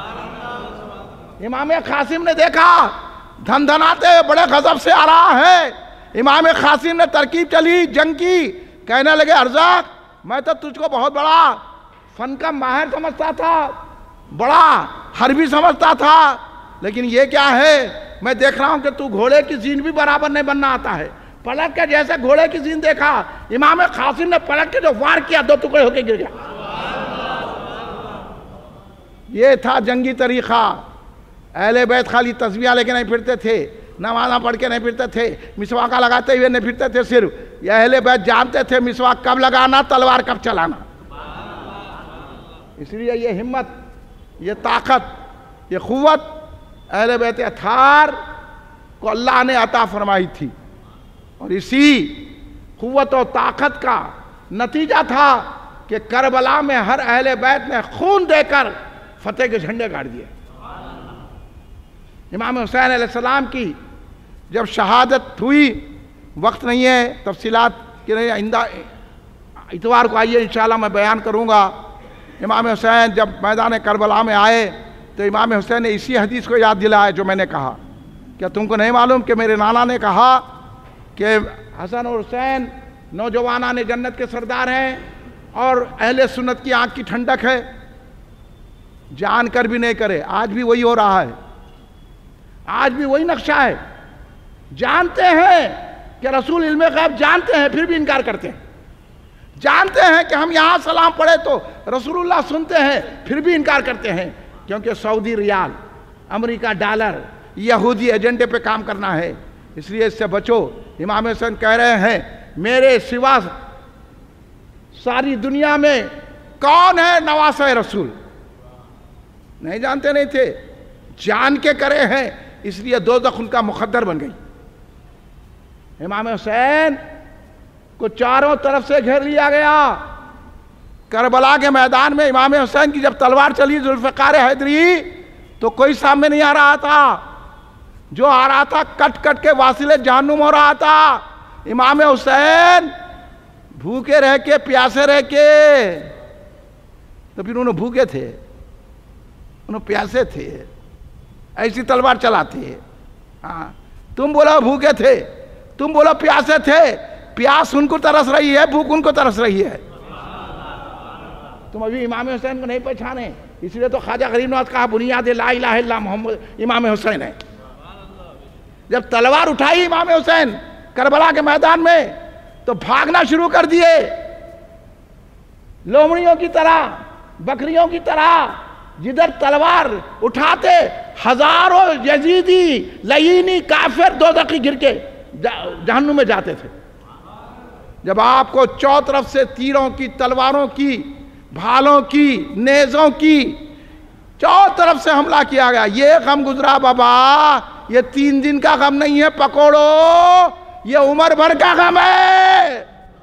इमाम कासिम ने देखा धन धनाते हुए बड़े गजब से आ रहा है। इमाम कासिम ने तरकीब चली जंग की, कहने लगे अर्ज़ाक, मैं तो तुझको बहुत बड़ा फन का माहिर समझता था, बड़ा हरबी समझता था, लेकिन ये क्या है, मैं देख रहा हूं कि तू घोड़े की जीन भी बराबर नहीं बनना आता है। पलट के जैसे घोड़े की जीन देखा, इमाम कासिम ने पलट के जो वार किया, दो टुकड़े होके गिर गया। ये था जंगी तरीका। अहले बैत खाली तस्बीह लेके नहीं फिरते थे, नमाज़ा पढ़ के नहीं फिरते थे, मिसवाका लगाते हुए नहीं फिरते थे। सिर्फ ये अहले बैत जानते थे मिसवाक कब लगाना, तलवार कब चलाना। इसलिए ये हिम्मत, ये ताकत, ये क़ुव्वत अहले बैत अतार को अल्लाह ने अता फरमाई थी। और इसी क़ुव्वत और ताकत का नतीजा था कि करबला में हर अहले बैत ने खून देकर फतेह के झंडे गाड़ दिए। इमाम हुसैन अलैहिस्सलाम की जब शहादत हुई, वक्त नहीं है तफसीलात के नहीं, आइंदा इतवार को आइए इंशाअल्लाह मैं बयान करूँगा। इमाम हुसैन जब मैदान करबला में आए तो इमाम हुसैन ने इसी हदीस को याद दिलाया जो मैंने कहा। क्या तुमको नहीं मालूम कि मेरे नाना ने कहा कि हसन और हुसैन नौजवाना ने जन्नत के सरदार हैं और अहले सुन्नत की आँख की ठंडक है। जान कर भी नहीं करे, आज भी वही हो रहा है, आज भी वही नक्शा है। जानते हैं कि रसूल इल्मे गैब जानते हैं, फिर भी इनकार करते हैं। जानते हैं कि हम यहाँ सलाम पढ़े तो रसूलुल्लाह सुनते हैं, फिर भी इनकार करते हैं, क्योंकि सऊदी रियाल, अमेरिका डॉलर, यहूदी एजेंडे पे काम करना है। इसलिए इससे बचो। इमाम हुसैन कह रहे हैं, मेरे सिवा सारी दुनिया में कौन है नवासे रसूल? नहीं जानते नहीं थे, जान के करे हैं, इसलिए दोज़ख उनका मुकद्दर बन गई। इमाम हुसैन को चारों तरफ से घेर लिया गया। करबला के मैदान में इमाम हुसैन की जब तलवार चली जुल्फ़िकार हैदरी, तो कोई सामने नहीं आ रहा था। जो आ रहा था कट कट के वासिले जहन्नुम हो रहा था। इमाम हुसैन भूखे रह के, प्यासे रह के, तो फिर उन्होंने भूखे थे, उन्होंने प्यासे थे, ऐसी तलवार चलाते। हाँ, तुम बोलो भूखे थे, तुम बोलो प्यासे थे। प्यास उनको तरस रही है, भूख उनको तरस रही है। तुम अभी इमाम हुसैन को नहीं पहचाने, इसलिए तो ख्वाजा गरीब नवाज कहा बुनियाद ला इलाहा इल्ला मोहम्मद इमाम हुसैन है। जब तलवार उठाई इमाम हुसैन करबला के मैदान में, तो भागना शुरू कर दिए, लोमड़ियों की तरह, बकरियों की तरह। जिधर तलवार उठाते हजारों यजीदी लईनी काफिर दोज़खी गिर के जहन्नुम में जाते थे। जब आपको चौ तरफ से तीरों की, तलवारों की, भालों की, नेज़ों की, चौ तरफ से हमला किया गया, ये गम गुजरा बाबा, ये तीन दिन का गम नहीं है पकड़ो, ये उम्र भर का गम है।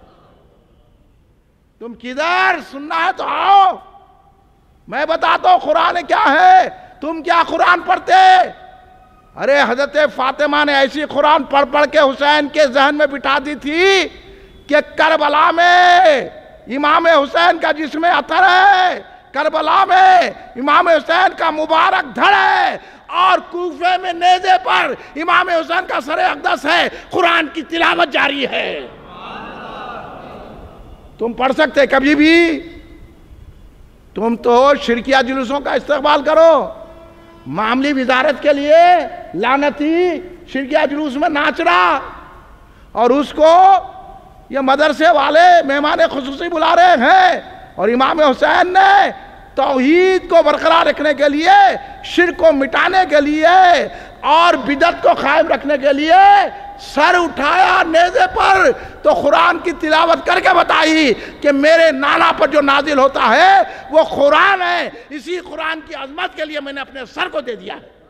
तुम किधर सुनना है तो आओ, मैं बताता हूं कुरान क्या है। तुम क्या कुरान पढ़ते? अरे हजरत फातिमा ने ऐसी कुरान पढ़ पढ़ के हुसैन के जहन में बिठा दी थी कि करबला में इमाम हुसैन का जिस्म अतर है, करबला में इमाम हुसैन का मुबारक धड़ है, और कूफे में नेज़े पर इमाम हुसैन का सर अक़दस है, कुरान की तिलावत जारी है। तुम पढ़ सकते कभी भी? तुम तो शिरकिया जुलूसों का इस्तेमाल करो, मामली विजारत के लिए लानती शिरकिया जुलूस में नाच रहा, और उसको ये मदरसे वाले मेहमान खुसूसी बुला रहे हैं। और इमाम हुसैन ने तौहीद को बरकरार रखने के लिए, शिर्क को मिटाने के लिए और बिदअत को कायम रखने के लिए सर उठाया नेज़े पर, तो कुरान की तिलावत करके बताई कि मेरे नाना पर जो नाजिल होता है वो कुरान है, इसी कुरान की अजमत के लिए मैंने अपने सर को दे दिया है।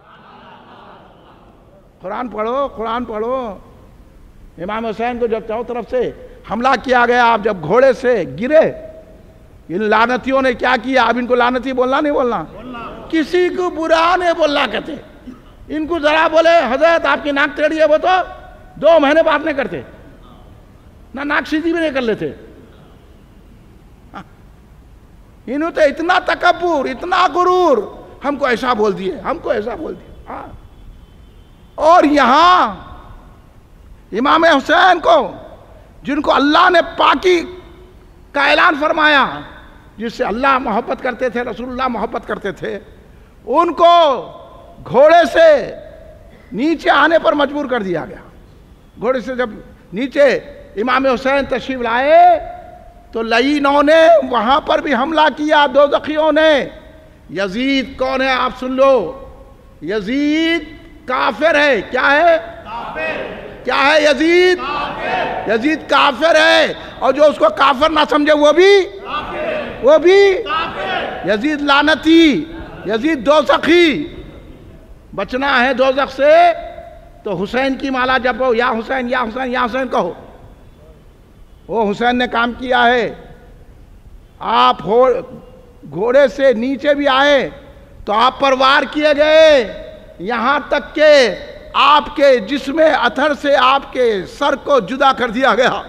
कुरान पढ़ो, कुरान पढ़ो। इमाम हुसैन को जब चारों तरफ से हमला किया गया, आप जब घोड़े से गिरे, इन लानतियों ने क्या किया? अब इनको लानती बोलना नहीं बोलना, बोलना। किसी को बुरा नहीं बोलना कहते। इनको जरा बोले हजरत आपकी नाक टेढ़ी है, वो तो दो महीने बात नहीं करते, ना नाक सीधी भी नहीं कर लेते। इन्होंने तो इतना तकब्बुर, इतना गुरूर, हमको ऐसा बोल दिए, हमको ऐसा बोल दिया। हाँ। और यहां इमाम हुसैन को, जिनको अल्लाह ने पाकी का ऐलान फरमाया, जिससे अल्लाह मोहब्बत करते थे, रसूलुल्लाह मोहब्बत करते थे, उनको घोड़े से नीचे आने पर मजबूर कर दिया गया। घोड़े से जब नीचे इमाम हुसैन तशरीफ लाए तो लईनों ने वहां पर भी हमला किया, दो दखियों ने। यजीद कौन है आप सुन लो, यजीद काफिर है। क्या है? काफिर। क्या है यजीद? काफिर। यजीद काफिर है, और जो उसको काफिर ना समझे वो भी काफिर। वो भी काफिर। यजीद लानती, यजीद दोज़खी। बचना है दोज़ख से तो हुसैन की माला जपो, या हुसैन या हुसैन या हुसैन कहो। वो हुसैन ने काम किया है। आप हो घोड़े से नीचे भी आए तो आप पर वार किए गए, यहां तक के आपके जिस्म अथर से आपके सर को जुदा कर दिया गया।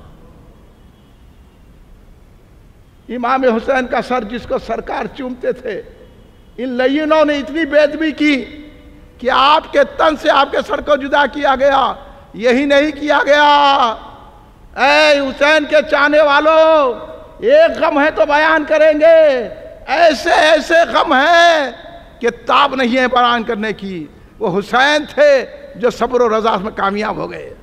इमाम हुसैन का सर जिसको सरकार चूमते थे, इन लयीनों ने इतनी बेदबी की कि आपके तन से आपके सर को जुदा किया गया। यही नहीं किया गया, ऐ हुसैन के चाहने वालों, एक गम है तो बयान करेंगे, ऐसे ऐसे गम है कि ताब नहीं है बयान करने की। वो हुसैन थे जो सब्र और रज़ा में कामयाब हो गए।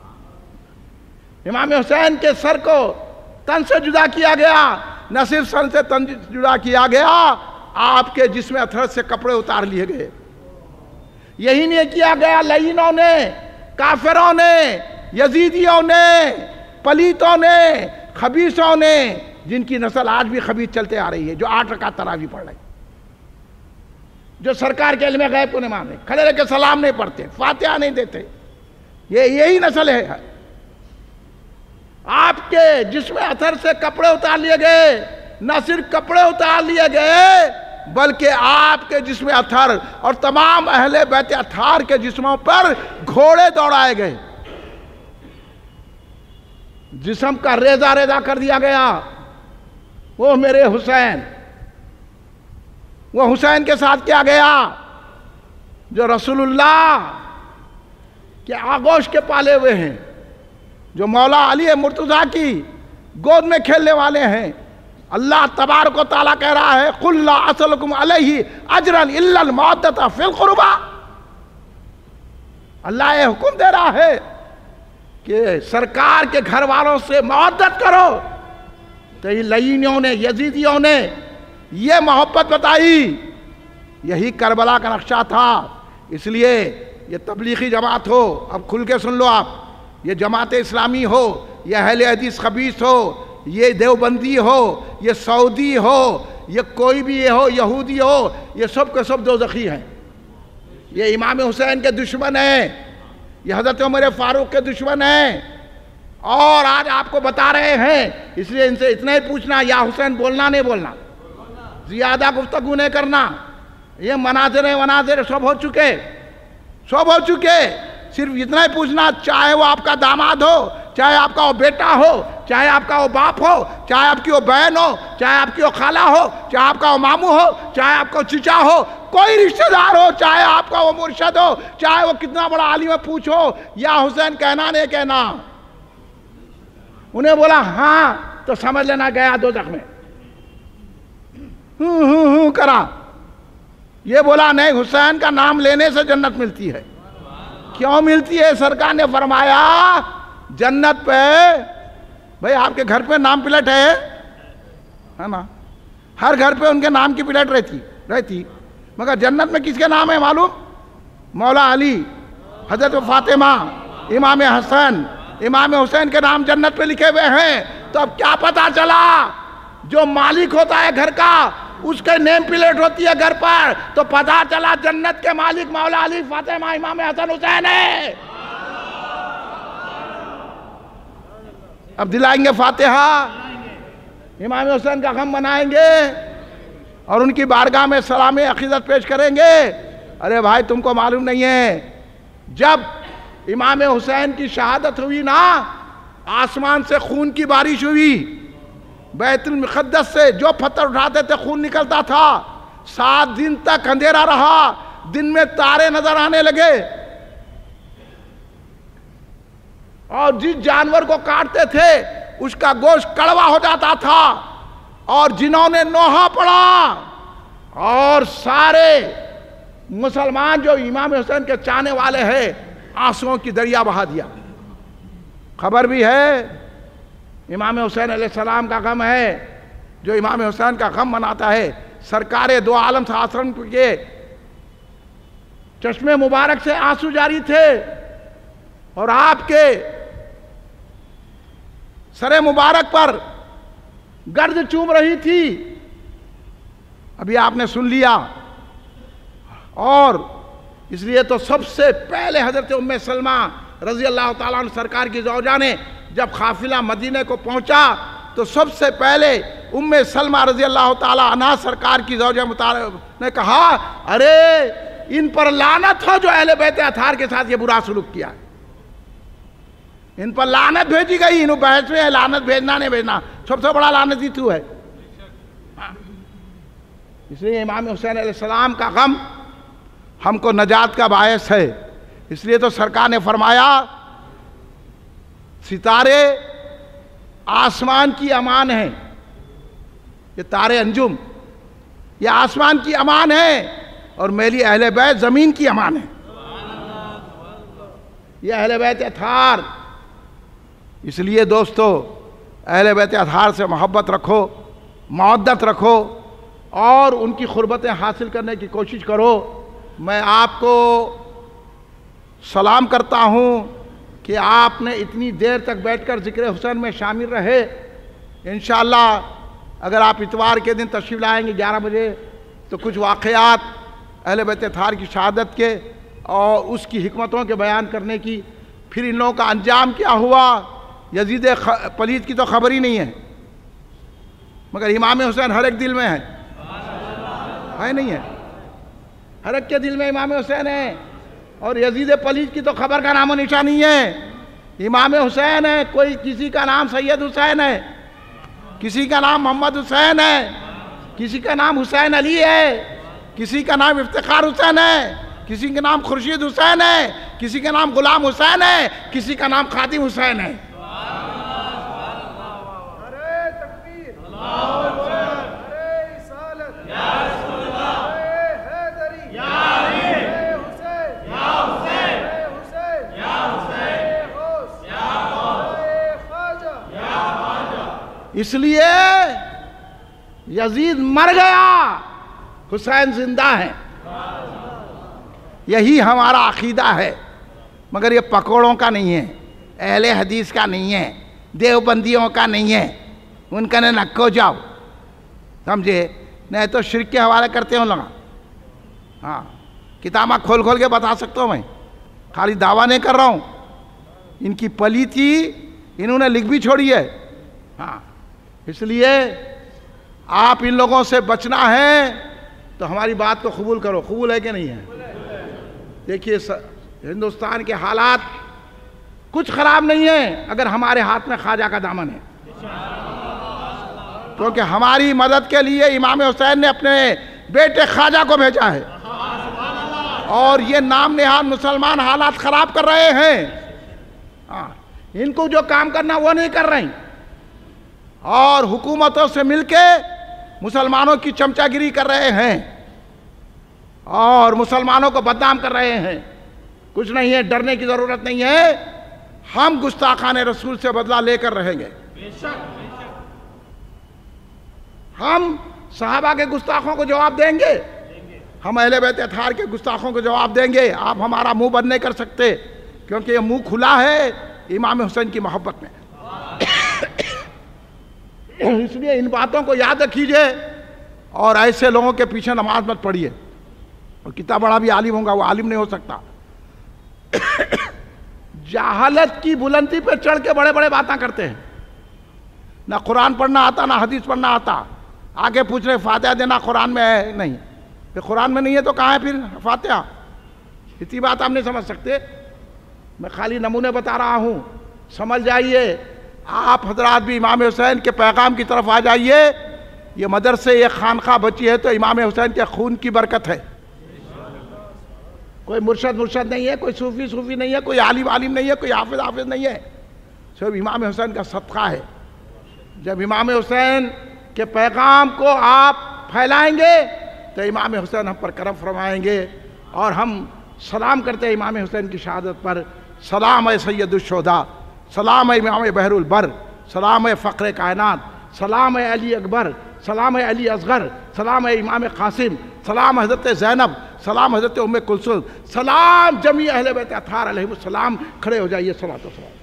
इमाम हुसैन के सर को तन से जुदा किया गया, न सिर्फ सर से तन जुदा किया गया, आपके जिस्म अथर से कपड़े उतार लिए गए। यही नहीं किया गया लईनों ने, काफिरों ने, यजीदियों ने, पलीतों ने, खबीसों ने, जिनकी नस्ल आज भी खबीस चलते आ रही है, जो आठ रकात तरावी पढ़ रही, जो सरकार के इल्म गैब को नहीं मानते, खड़े रह के सलाम नहीं पढ़ते, फातिहा नहीं देते, ये यही नस्ल है। आपके जिस्म अथर से कपड़े उतार लिए गए, न सिर्फ कपड़े उतार लिए गए बल्कि आपके जिस्म अथर और तमाम अहले बैत अथार के जिस्मों पर घोड़े दौड़ाए गए, जिस्म का रेजा रेजा कर दिया गया। वो मेरे हुसैन, वो हुसैन के साथ क्या गया जो रसूलुल्लाह के आगोश के पाले हुए हैं, जो मौला अली मुर्तज़ा की गोद में खेलने वाले हैं। अल्लाह तबारक व तआला कह रहा है, कुल ला असलकुम अलैहि अजरन इल्ला अल मवद्दता फिल कुर्बा। अल्लाह ये हुक्म दे रहा है कि सरकार के घर वालों से मवद्दत करो। तो ये लईनियों ने, यजीदियों ने ये मोहब्बत बताई, यही करबला का नक्शा था। इसलिए ये तबलीगी जमात हो, अब खुल के सुन लो आप, ये जमात इस्लामी हो, ये अहले हदीस खबीस हो, ये देवबंदी हो, ये सऊदी हो, ये कोई भी ये हो, यहूदी हो, ये सब के सब दोज़खी हैं। ये इमाम हुसैन के दुश्मन हैं, ये हज़रत उमर फारूक के दुश्मन हैं, और आज आपको बता रहे हैं। इसलिए इनसे इतना ही पूछना, या हुसैन बोलना नहीं बोलना, ज़्यादा गुफ्तगू नहीं करना। ये मनाज़िर वनाज़िर सब हो चुके, सब हो चुके। सिर्फ इतना ही पूछना, चाहे वो आपका दामाद हो, चाहे आपका वो बेटा हो, चाहे आपका वो बाप हो, चाहे आपकी वो बहन हो, चाहे आपकी वो खाला हो, चाहे आपका वो मामू हो, चाहे आपका चचा हो, कोई रिश्तेदार हो, चाहे आपका वो मुर्शद हो, चाहे वो कितना बड़ा आलिम है, पूछो या हुसैन कहना नहीं कहना, उन्हें बोला हाँ तो समझ लेना गया दो जख्म में, हूं हूं हूं करा। ये बोला नहीं, हुसैन का नाम लेने से जन्नत मिलती है। क्यों मिलती है? सरकार ने फरमाया जन्नत पे, भाई आपके घर पे नाम प्लेट है है ना, हर घर पे उनके नाम की प्लेट रहती रहती मगर जन्नत में किसके नाम है मालूम? मौला अली, हजरत फातिमा, इमाम हसन, इमाम हुसैन के नाम जन्नत पे लिखे हुए हैं। तो अब क्या पता चला, जो मालिक होता है घर का उसके नेम प्लेट होती है घर पर, तो पता चला जन्नत के मालिक मौला अली, फातिमा, इमाम हसन हुसैन है। अब दिलाएंगे फातिहा, इमाम हुसैन का गम मनाएंगे और उनकी बारगाह में सलाम अकीदत पेश करेंगे। अरे भाई तुमको मालूम नहीं है, जब इमाम हुसैन की शहादत हुई ना, आसमान से खून की बारिश हुई, बैतुल मुक़द्दस से जो पत्थर उठाते थे खून निकलता था। सात दिन तक अंधेरा रहा, दिन में तारे नजर आने लगे और जिस जानवर को काटते थे उसका गोश्त कड़वा हो जाता था। और जिन्होंने नोहा पड़ा और सारे मुसलमान जो इमाम हुसैन के चाहने वाले हैं, आंसुओं की दरिया बहा दिया। खबर भी है, इमाम हुसैन अलैहिस्सलाम का गम है, जो इमाम हुसैन का गम मनाता है। सरकारे दो आलम से आश्रम के चश्मे मुबारक से आंसू जारी थे और आपके सरे मुबारक पर गर्द चूम रही थी। अभी आपने सुन लिया। और इसलिए तो सबसे पहले हजरत उम्मे सलमा रजी अल्लाह ताला अन्हा सरकार की ज़ौजा ने जब काफिला मदीने को पहुंचा तो सबसे पहले उम्मे सलमा रजी अल्लाह ताला अन्हा सरकार की ज़ौजा ने कहा, अरे इन पर लानत हो जो अहले बैत अतार के साथ ये बुरा सलूक किया है। इन पर लानत भेजी गई। इन बहस में है लानत भेजना नहीं भेजना, सबसे बड़ा लानत ही तू है। इसलिए इमाम हुसैन अलैहिस्सलाम का गम हमको नजात का बायस है। इसलिए तो सरकार ने फरमाया, सितारे आसमान की अमान है, ये तारे अंजुम ये आसमान की अमान है और मेरी अहले बैत जमीन की अमान है। ये अहले बैत अतार। इसलिए दोस्तों अहले बैत अतार से मोहब्बत रखो, मवद्दत रखो और उनकी खुरबतें हासिल करने की कोशिश करो। मैं आपको सलाम करता हूँ कि आपने इतनी देर तक बैठकर ज़िक्र हुसैन में शामिल रहे। इंशाअल्लाह अगर आप इतवार के दिन तशरीफ़ लाएंगे ग्यारह बजे तो कुछ वाक़यात अहले बैत अतार की शहादत के और उसकी हिकमतों के बयान करने की, फिर इन लोगों का अंजाम क्या हुआ, यजीद पलीद की तो खबर ही नहीं है, मगर इमाम हुसैन हर एक दिल में है, है नहीं है? हर एक के दिल में इमाम हुसैन है। और यजीद पलीद की तो खबर का नामो निशान नहीं है। इमाम हुसैन है, कोई किसी का नाम सैयद हुसैन है, किसी का नाम मोहम्मद हुसैन है, किसी का नाम हुसैन अली है, किसी का नाम इफ्तिखार हुसैन है, किसी का नाम खुर्शीद हुसैन है, किसी का नाम गुलाम हुसैन है, किसी का नाम खादिम हुसैन है। इसलिए यजीद मर गया, हुसैन जिंदा है। यही हमारा अकीदा है, मगर ये पकौड़ों का नहीं है, अहले हदीस का नहीं है, देवबंदियों का नहीं है। उनका ने नक्को जाओ, समझे? नहीं तो शिर्क के हवाले करते हो लगा। हाँ, किताबा खोल खोल के बता सकता हूँ मैं, खाली दावा नहीं कर रहा हूँ। इनकी पली थी, इन्होंने लिख भी छोड़ी है। हाँ, इसलिए आप इन लोगों से बचना है तो हमारी बात को कबूल करो। कबूल है कि नहीं है? देखिए हिंदुस्तान के हालात कुछ ख़राब नहीं है अगर हमारे हाथ में ख्वाजा का दामन है, क्योंकि हमारी मदद के लिए इमाम हुसैन ने अपने बेटे ख्वाजा को भेजा है। और ये नाम निहाद मुसलमान हालात खराब कर रहे हैं। हाँ, इनको जो काम करना वो नहीं कर रही और हुकूमतों से मिलके मुसलमानों की चमचागिरी कर रहे हैं और मुसलमानों को बदनाम कर रहे हैं। कुछ नहीं है, डरने की जरूरत नहीं है। हम गुस्ताखाने रसूल से बदला लेकर रहेंगे। हम सहाबा के गुस्ताखों को जवाब देंगे, हम अहले बैत अतहार के गुस्ताखों को जवाब देंगे। आप हमारा मुंह बंद नहीं कर सकते, क्योंकि ये मुंह खुला है इमाम हुसैन की मोहब्बत में। इसलिए इन बातों को याद रखिए और ऐसे लोगों के पीछे नमाज मत पढ़िए। और कितना बड़ा भी आलिम होगा वो आलिम नहीं हो सकता। जहालत की बुलंदी पे चढ़ के बड़े बड़े बातें करते हैं। ना कुरान पढ़ना आता, ना हदीस पढ़ना आता। आगे पूछ रहे फातिहा देना कुरान में है, नहीं। फिर कुरान में नहीं है तो कहाँ है फिर फातिहा? इतनी बात आप नहीं समझ सकते। मैं खाली नमूने बता रहा हूँ, समझ जाइए। आप हजरात भी इमाम हुसैन के पैगाम की तरफ आ जाइए। ये मदरसे, ये खानखा बची है तो इमाम हुसैन के खून की बरकत है। कोई मुर्शद मुर्शद नहीं है, कोई सूफी सूफी नहीं है, कोई आलिम आलिम नहीं है, कोई हाफिज हाफिज नहीं है। सब इमाम हुसैन का सदका है। जब इमाम हुसैन के पैगाम को आप फैलाएंगे तो इमाम हुसैन हम पर करम फरमाएंगे। और हम सलाम करते हैं इमाम हुसैन की शहादत पर। सलाम है सैयदुश्शोहदा, सलाम है इमाम बहरुल बर, सलाम है फ़ख्र कायनात, सलाम है अली अकबर, सलाम है अली असगर, सलाम है इमाम कासिम, सलाम हज़रत ज़ैनब, सलाम हज़रत उम्मे कुलसूम, सलाम जमी अहले बैत अतहार अलैहिमुस्सलाम। खड़े हो जाइए। सलात व सलाम।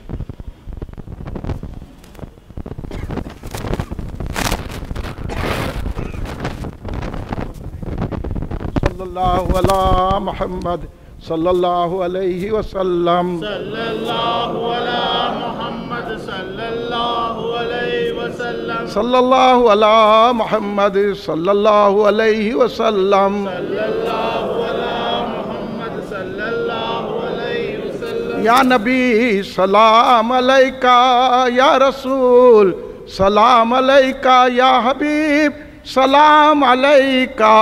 सल्लल्लाहु अला मुहम्मद सल्लल्लाहु अलैहि वसल्लम, सल्लल्लाहु अला मुहम्मद सल्लल्लाहु अलैहि वसल्लम, सल्लल्लाहु अला मुहम्मद सल्लल्लाहु अलैहि वसल्लम, सल्लल्लाहु अला मुहम्मद सल्लल्लाहु अलैहि वसल्लम। या नबी सलाम अलैका, या रसूल सलाम अलैका, या हबीब सलाम अलैका,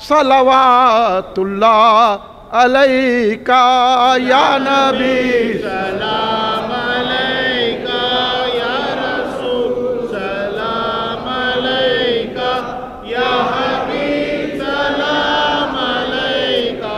सलवातुल्लाह अलैका, या नबी सलाम अलैका, या रसूल सलाम अलैका, या हबीब सलाम अलैका,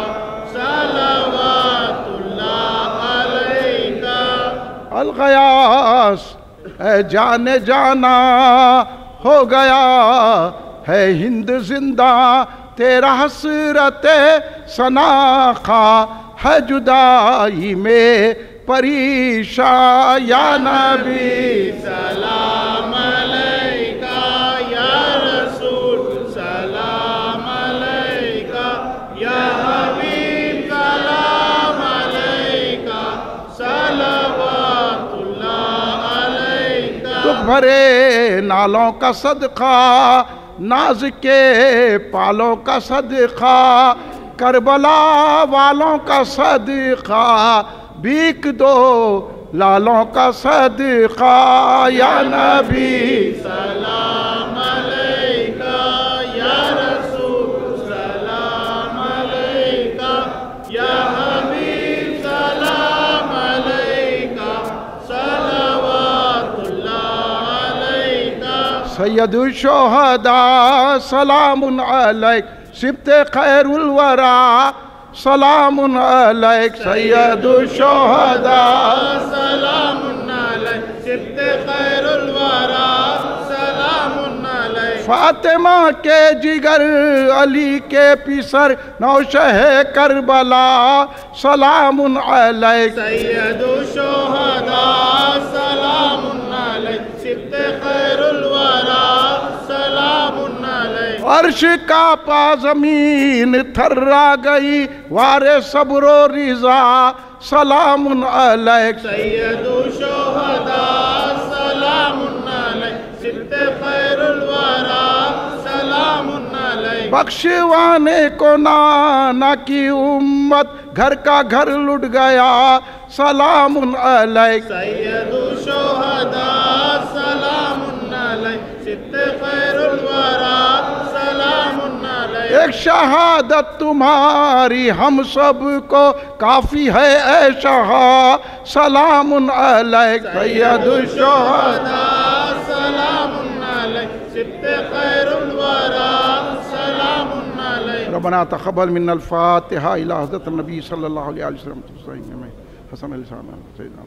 सलवातुल्लाह अलैका। अलगयास है जाने जाना, हो गया है हिंद जिंदा, तेरा हसरत सनाखा है जुदाई में परेशान, या नबी सलाम अलैका, या रसूल सलाम अलैका, या हबीब सलाम अलैका, सलवातुल्लाह अलैका। दुख भरे नालों का सदका, नाज के पालों का सदका, करबला वालों का सदका, भीख दो लालों का सदका, या नबी सलाम अलैका, या रसूल सलाम अलैका, या हबीब सलाम अलैका, सलवातुल्लाह अलैका। सैयदुश्शोहदा सलामुन अलैक, सिब्ते खैरुल वरा सलामुन अलैक, सैयदुश्शोहदा सलामुन अलैक, सिब्ते खैरुल वरा सलामुन अलैक। फातिमा के जिगर अली के पिसर नौशह करबला सलामुन अलैक, सैयदुश्शोहदा सलामुन अलैक, सिब्ते खैरुल वरा सलामुन अलैक। अर्श का पा जमीन थर्रा गई, वारे सब्रो रिजा सलामुन अलैक, सैयदुश्शोहदा सलामुन अलैक, सिब्ते खैरुल वरा सलामुन अलैक। बख्शवाने को नाना की उम्मत, घर का घर लुट गया सलामुन अलैक, सैयदुश्शोहदा सलामुन अलैक, सिब्ते खैरुल वरा सलामुन अलैक। एक शहादत तुम्हारी हम सब को काफ़ी है ऐ शहा सलामुन अलैक सय्यदुश शुहदा सलामुन अलैक सिब्ते खैरुल वरा सलामुन अलैक। रब्बना तक़ब्बल मिन्नल फ़ातिहा इला हज़रत नबी सल्लल्लाहु अलैहि वसल्लम हसन अली सैयदना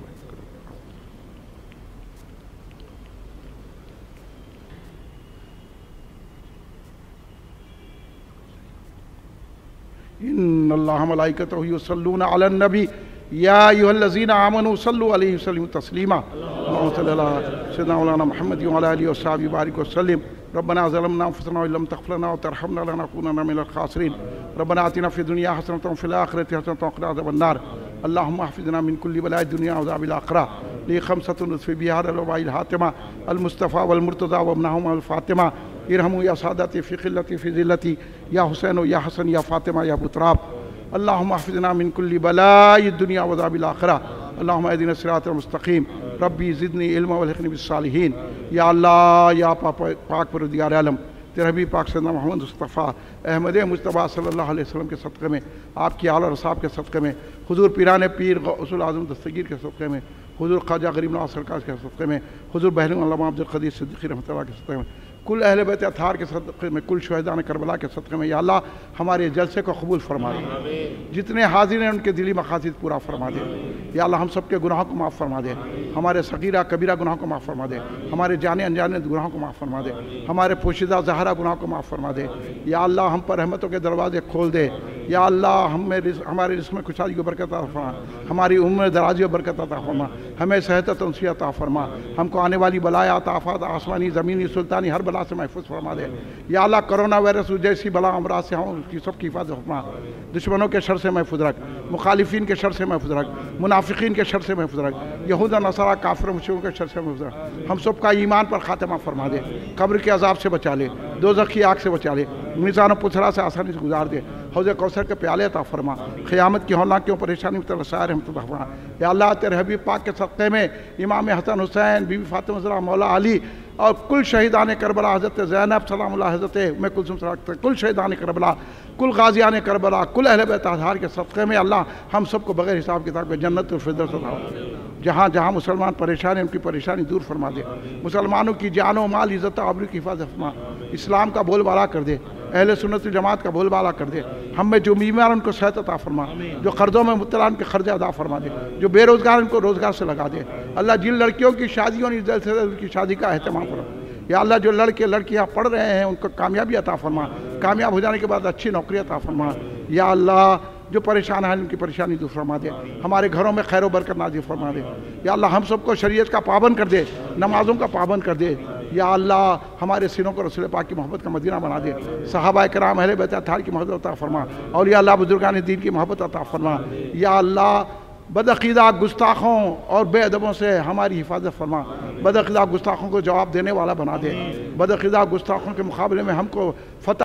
इन्नल्लाह व मलाइकतहु युसल्लूना अलन नबी या अय्युहल्लज़ीना आमनू सल्लु अलैहि वसल्लिमू तस्लीमा अल्लाहुम्मा सल्लि अला सय्यिदिना मौलाना मुहम्मद व अला आलिहि व सहाबिहि बारिक वसल्लिम। रब्बना ज़लमना अनफुसना व लम तग़फिर लना व तरहमना लनकूनन्ना मिनल ख़ासिरीन। रब्बना आतिना फ़िद दुनिया हसनतन व फ़िल आख़िरति हसनतन व क़िना अज़ाबन नार। अल्लाहुम्मा हफ़िज़ना मिन कुल्लि बलाइ दुनिया व अज़ाबिल आख़िरा। ली ख़म्सतुन उसफ़ी बिहार अल वबाइल हातिमा अल मुस्तफ़ा वल मुर्तज़ा व इब्नहुम अल फ़ातिमा इरहमू या सादती फ़ी क़िल्लती फ़ी ज़िल्लती या हुसैन या हसन या फ़ातिमा या अबू तुराब। अल्लाहुम्मा हफ़िज़ना मिन कुल्लि बलाइ दुनिया व अज़ाबिल आख़िरा। अल्लाहुम्मा इहदिना सिरातल मुस्तक़ीम रब्बी ज़िदनी इल्मा वल्हिक़नी बिस्सालिहीन। या अल्लाह या पाक परवरदिगार आलम तेरे हबीब पाक सैयदना मोहम्मद मुस्तफ़ा अहमद मुस्तफ़ा सल्लल्लाहु अलैहि वसल्लम के सदक़े में, आपकी आला और असहाब के सदक़े में, हुज़ूर पीराने पीर गौसुल आज़म दस्तगीर के सदक़े में, हुज़ूर ख्वाजा गरीब नवाज़ सरकार के सदक़े में, हुज़ूर बहन अल्लामा अब्दुल क़दीर सिद्दीक़ी रहमतुल्लाह के सदक़े में, कुल अहले बैत अताहार के सदक़े में, कुल शुहदाए करबला के सदक़े में। या अल्लाह हमारे जलसे को कबूल फरमा दे, जितने हाज़िर हैं उनके दिली मक़ासिद पूरा फरमा दे। या अल्लाह हम सब के गुनाहों को माफ़ फरमा दे, हमारे सगीरा कबीरा गुनाहों को माफ़ फरमा दे, हमारे जाने अनजाने गुनाहों को माफ़ फरमा दे, हमारे पोशीदा ज़ाहरा गुनाहों को माफ़ फरमा दे। या अल्लाह हम पर रहमतों के दरवाज़े खोल दे। या अल्लाह हमें हमारे रिज़्क़ में खुशहाली को बरकत अता फरमा, हमारी उम्र दराज़ी और बरकत अता फरमा, हमें सेहत तंसिया अता फरमा, हमको आने वाली बलाया आफ़ात आसमानी ज़मीनी सुल्तानी हर बला से महफूज फरमा दे। या अल्लाह कोरोना वायरस जैसी बला अमराज से हम उसकी सबकी हिफाजत फरमा, दुश्मनों के शर से महफूज रख, मुखालिफिन के शर से महफूज रख, मुनाफिकीन के शर से महफूज रख, यहूदा नसारा काफिर मुश्रिकों के शर से महफूज रख। हम सब का ईमान पर खात्मा फरमा दे, कब्र के अजाब से बचा ले, दोज़ख की आग से बचा ले, मीज़ान और पुथरा से आसानी से गुजार दे, हौज़ कौसर के प्याले अता फरमा, क़यामत की हौलनाकियों परेशानी में तरसार रहमत फरमा। या अल्लाह तेरे हबीब पाक के सदक़े में इमाम हसन हुसैन, बीबी फातिमा ज़हरा, मौला अली और कुल शहीदान करबला, हज़रत ज़ैनब सलामुल्लाह, हज़रत उम्मे कुलसूम सलाम, कुल शहीदान करबला, कुल गाज़ियान करबला, कुल अहले बैत अताहार के सदक़े में अल्लाह हम सबको बग़ैर हिसाब किताब के जन्नतुल फ़िरदौस अता फरमा। जहाँ जहाँ मुसलमान परेशान हैं उनकी परेशानी दूर फरमा दे, मुसलमानों की जानो माल इज़्ज़त आबरू की हिफाज़त फरमा, इस्लाम का बोलबाला कर दे, अहले सुन्नत जमात का बोलबाला कर दे, हम में जो बीमार उनको सेहत अता फरमा, जो कर्ज़ों में मुब्तला उनके ख़र्चे अदा फरमा दे, जो बेरोज़गार उनको रोज़गार से लगा दे। अल्लाह जिन लड़कियों की शादियों ने जल्द से जल्द उनकी शादी का अहतमाम फरमा। या अल्लाह जो लड़के लड़कियाँ पढ़ रहे हैं उनको कामयाबी अता फरमा, कामयाब हो जाने के बाद अच्छी नौकरी अता फरमा। या अल्लाह जो परेशान हैं उनकी परेशानी दूर फरमा दे, हमारे घरों में खैर बरकत नाज़िल फरमा दे। या अल्लाह हम सबको शरीयत का पाबंद कर दे, नमाज़ों का पाबंद कर दे। या अल्लाह हमारे सीनों को रसूल पाक की मोहब्बत का मदीना बना दे, सहाबाए किराम अहले बैत अताहार की मोहब्बत अता फरमा, और या अल्लाह बुजुर्गान दीन की मोहब्बत अता फरमा। या अल्लाह बदअक़ीदा गुस्ताखों और बेअदबों से हमारी हिफाजत फरमा, बदअक़ीदा गुस्ताखों को जवाब देने वाला बना दे, बदअक़ीदा गुस्ताखों के मुकाबले में हमको फतह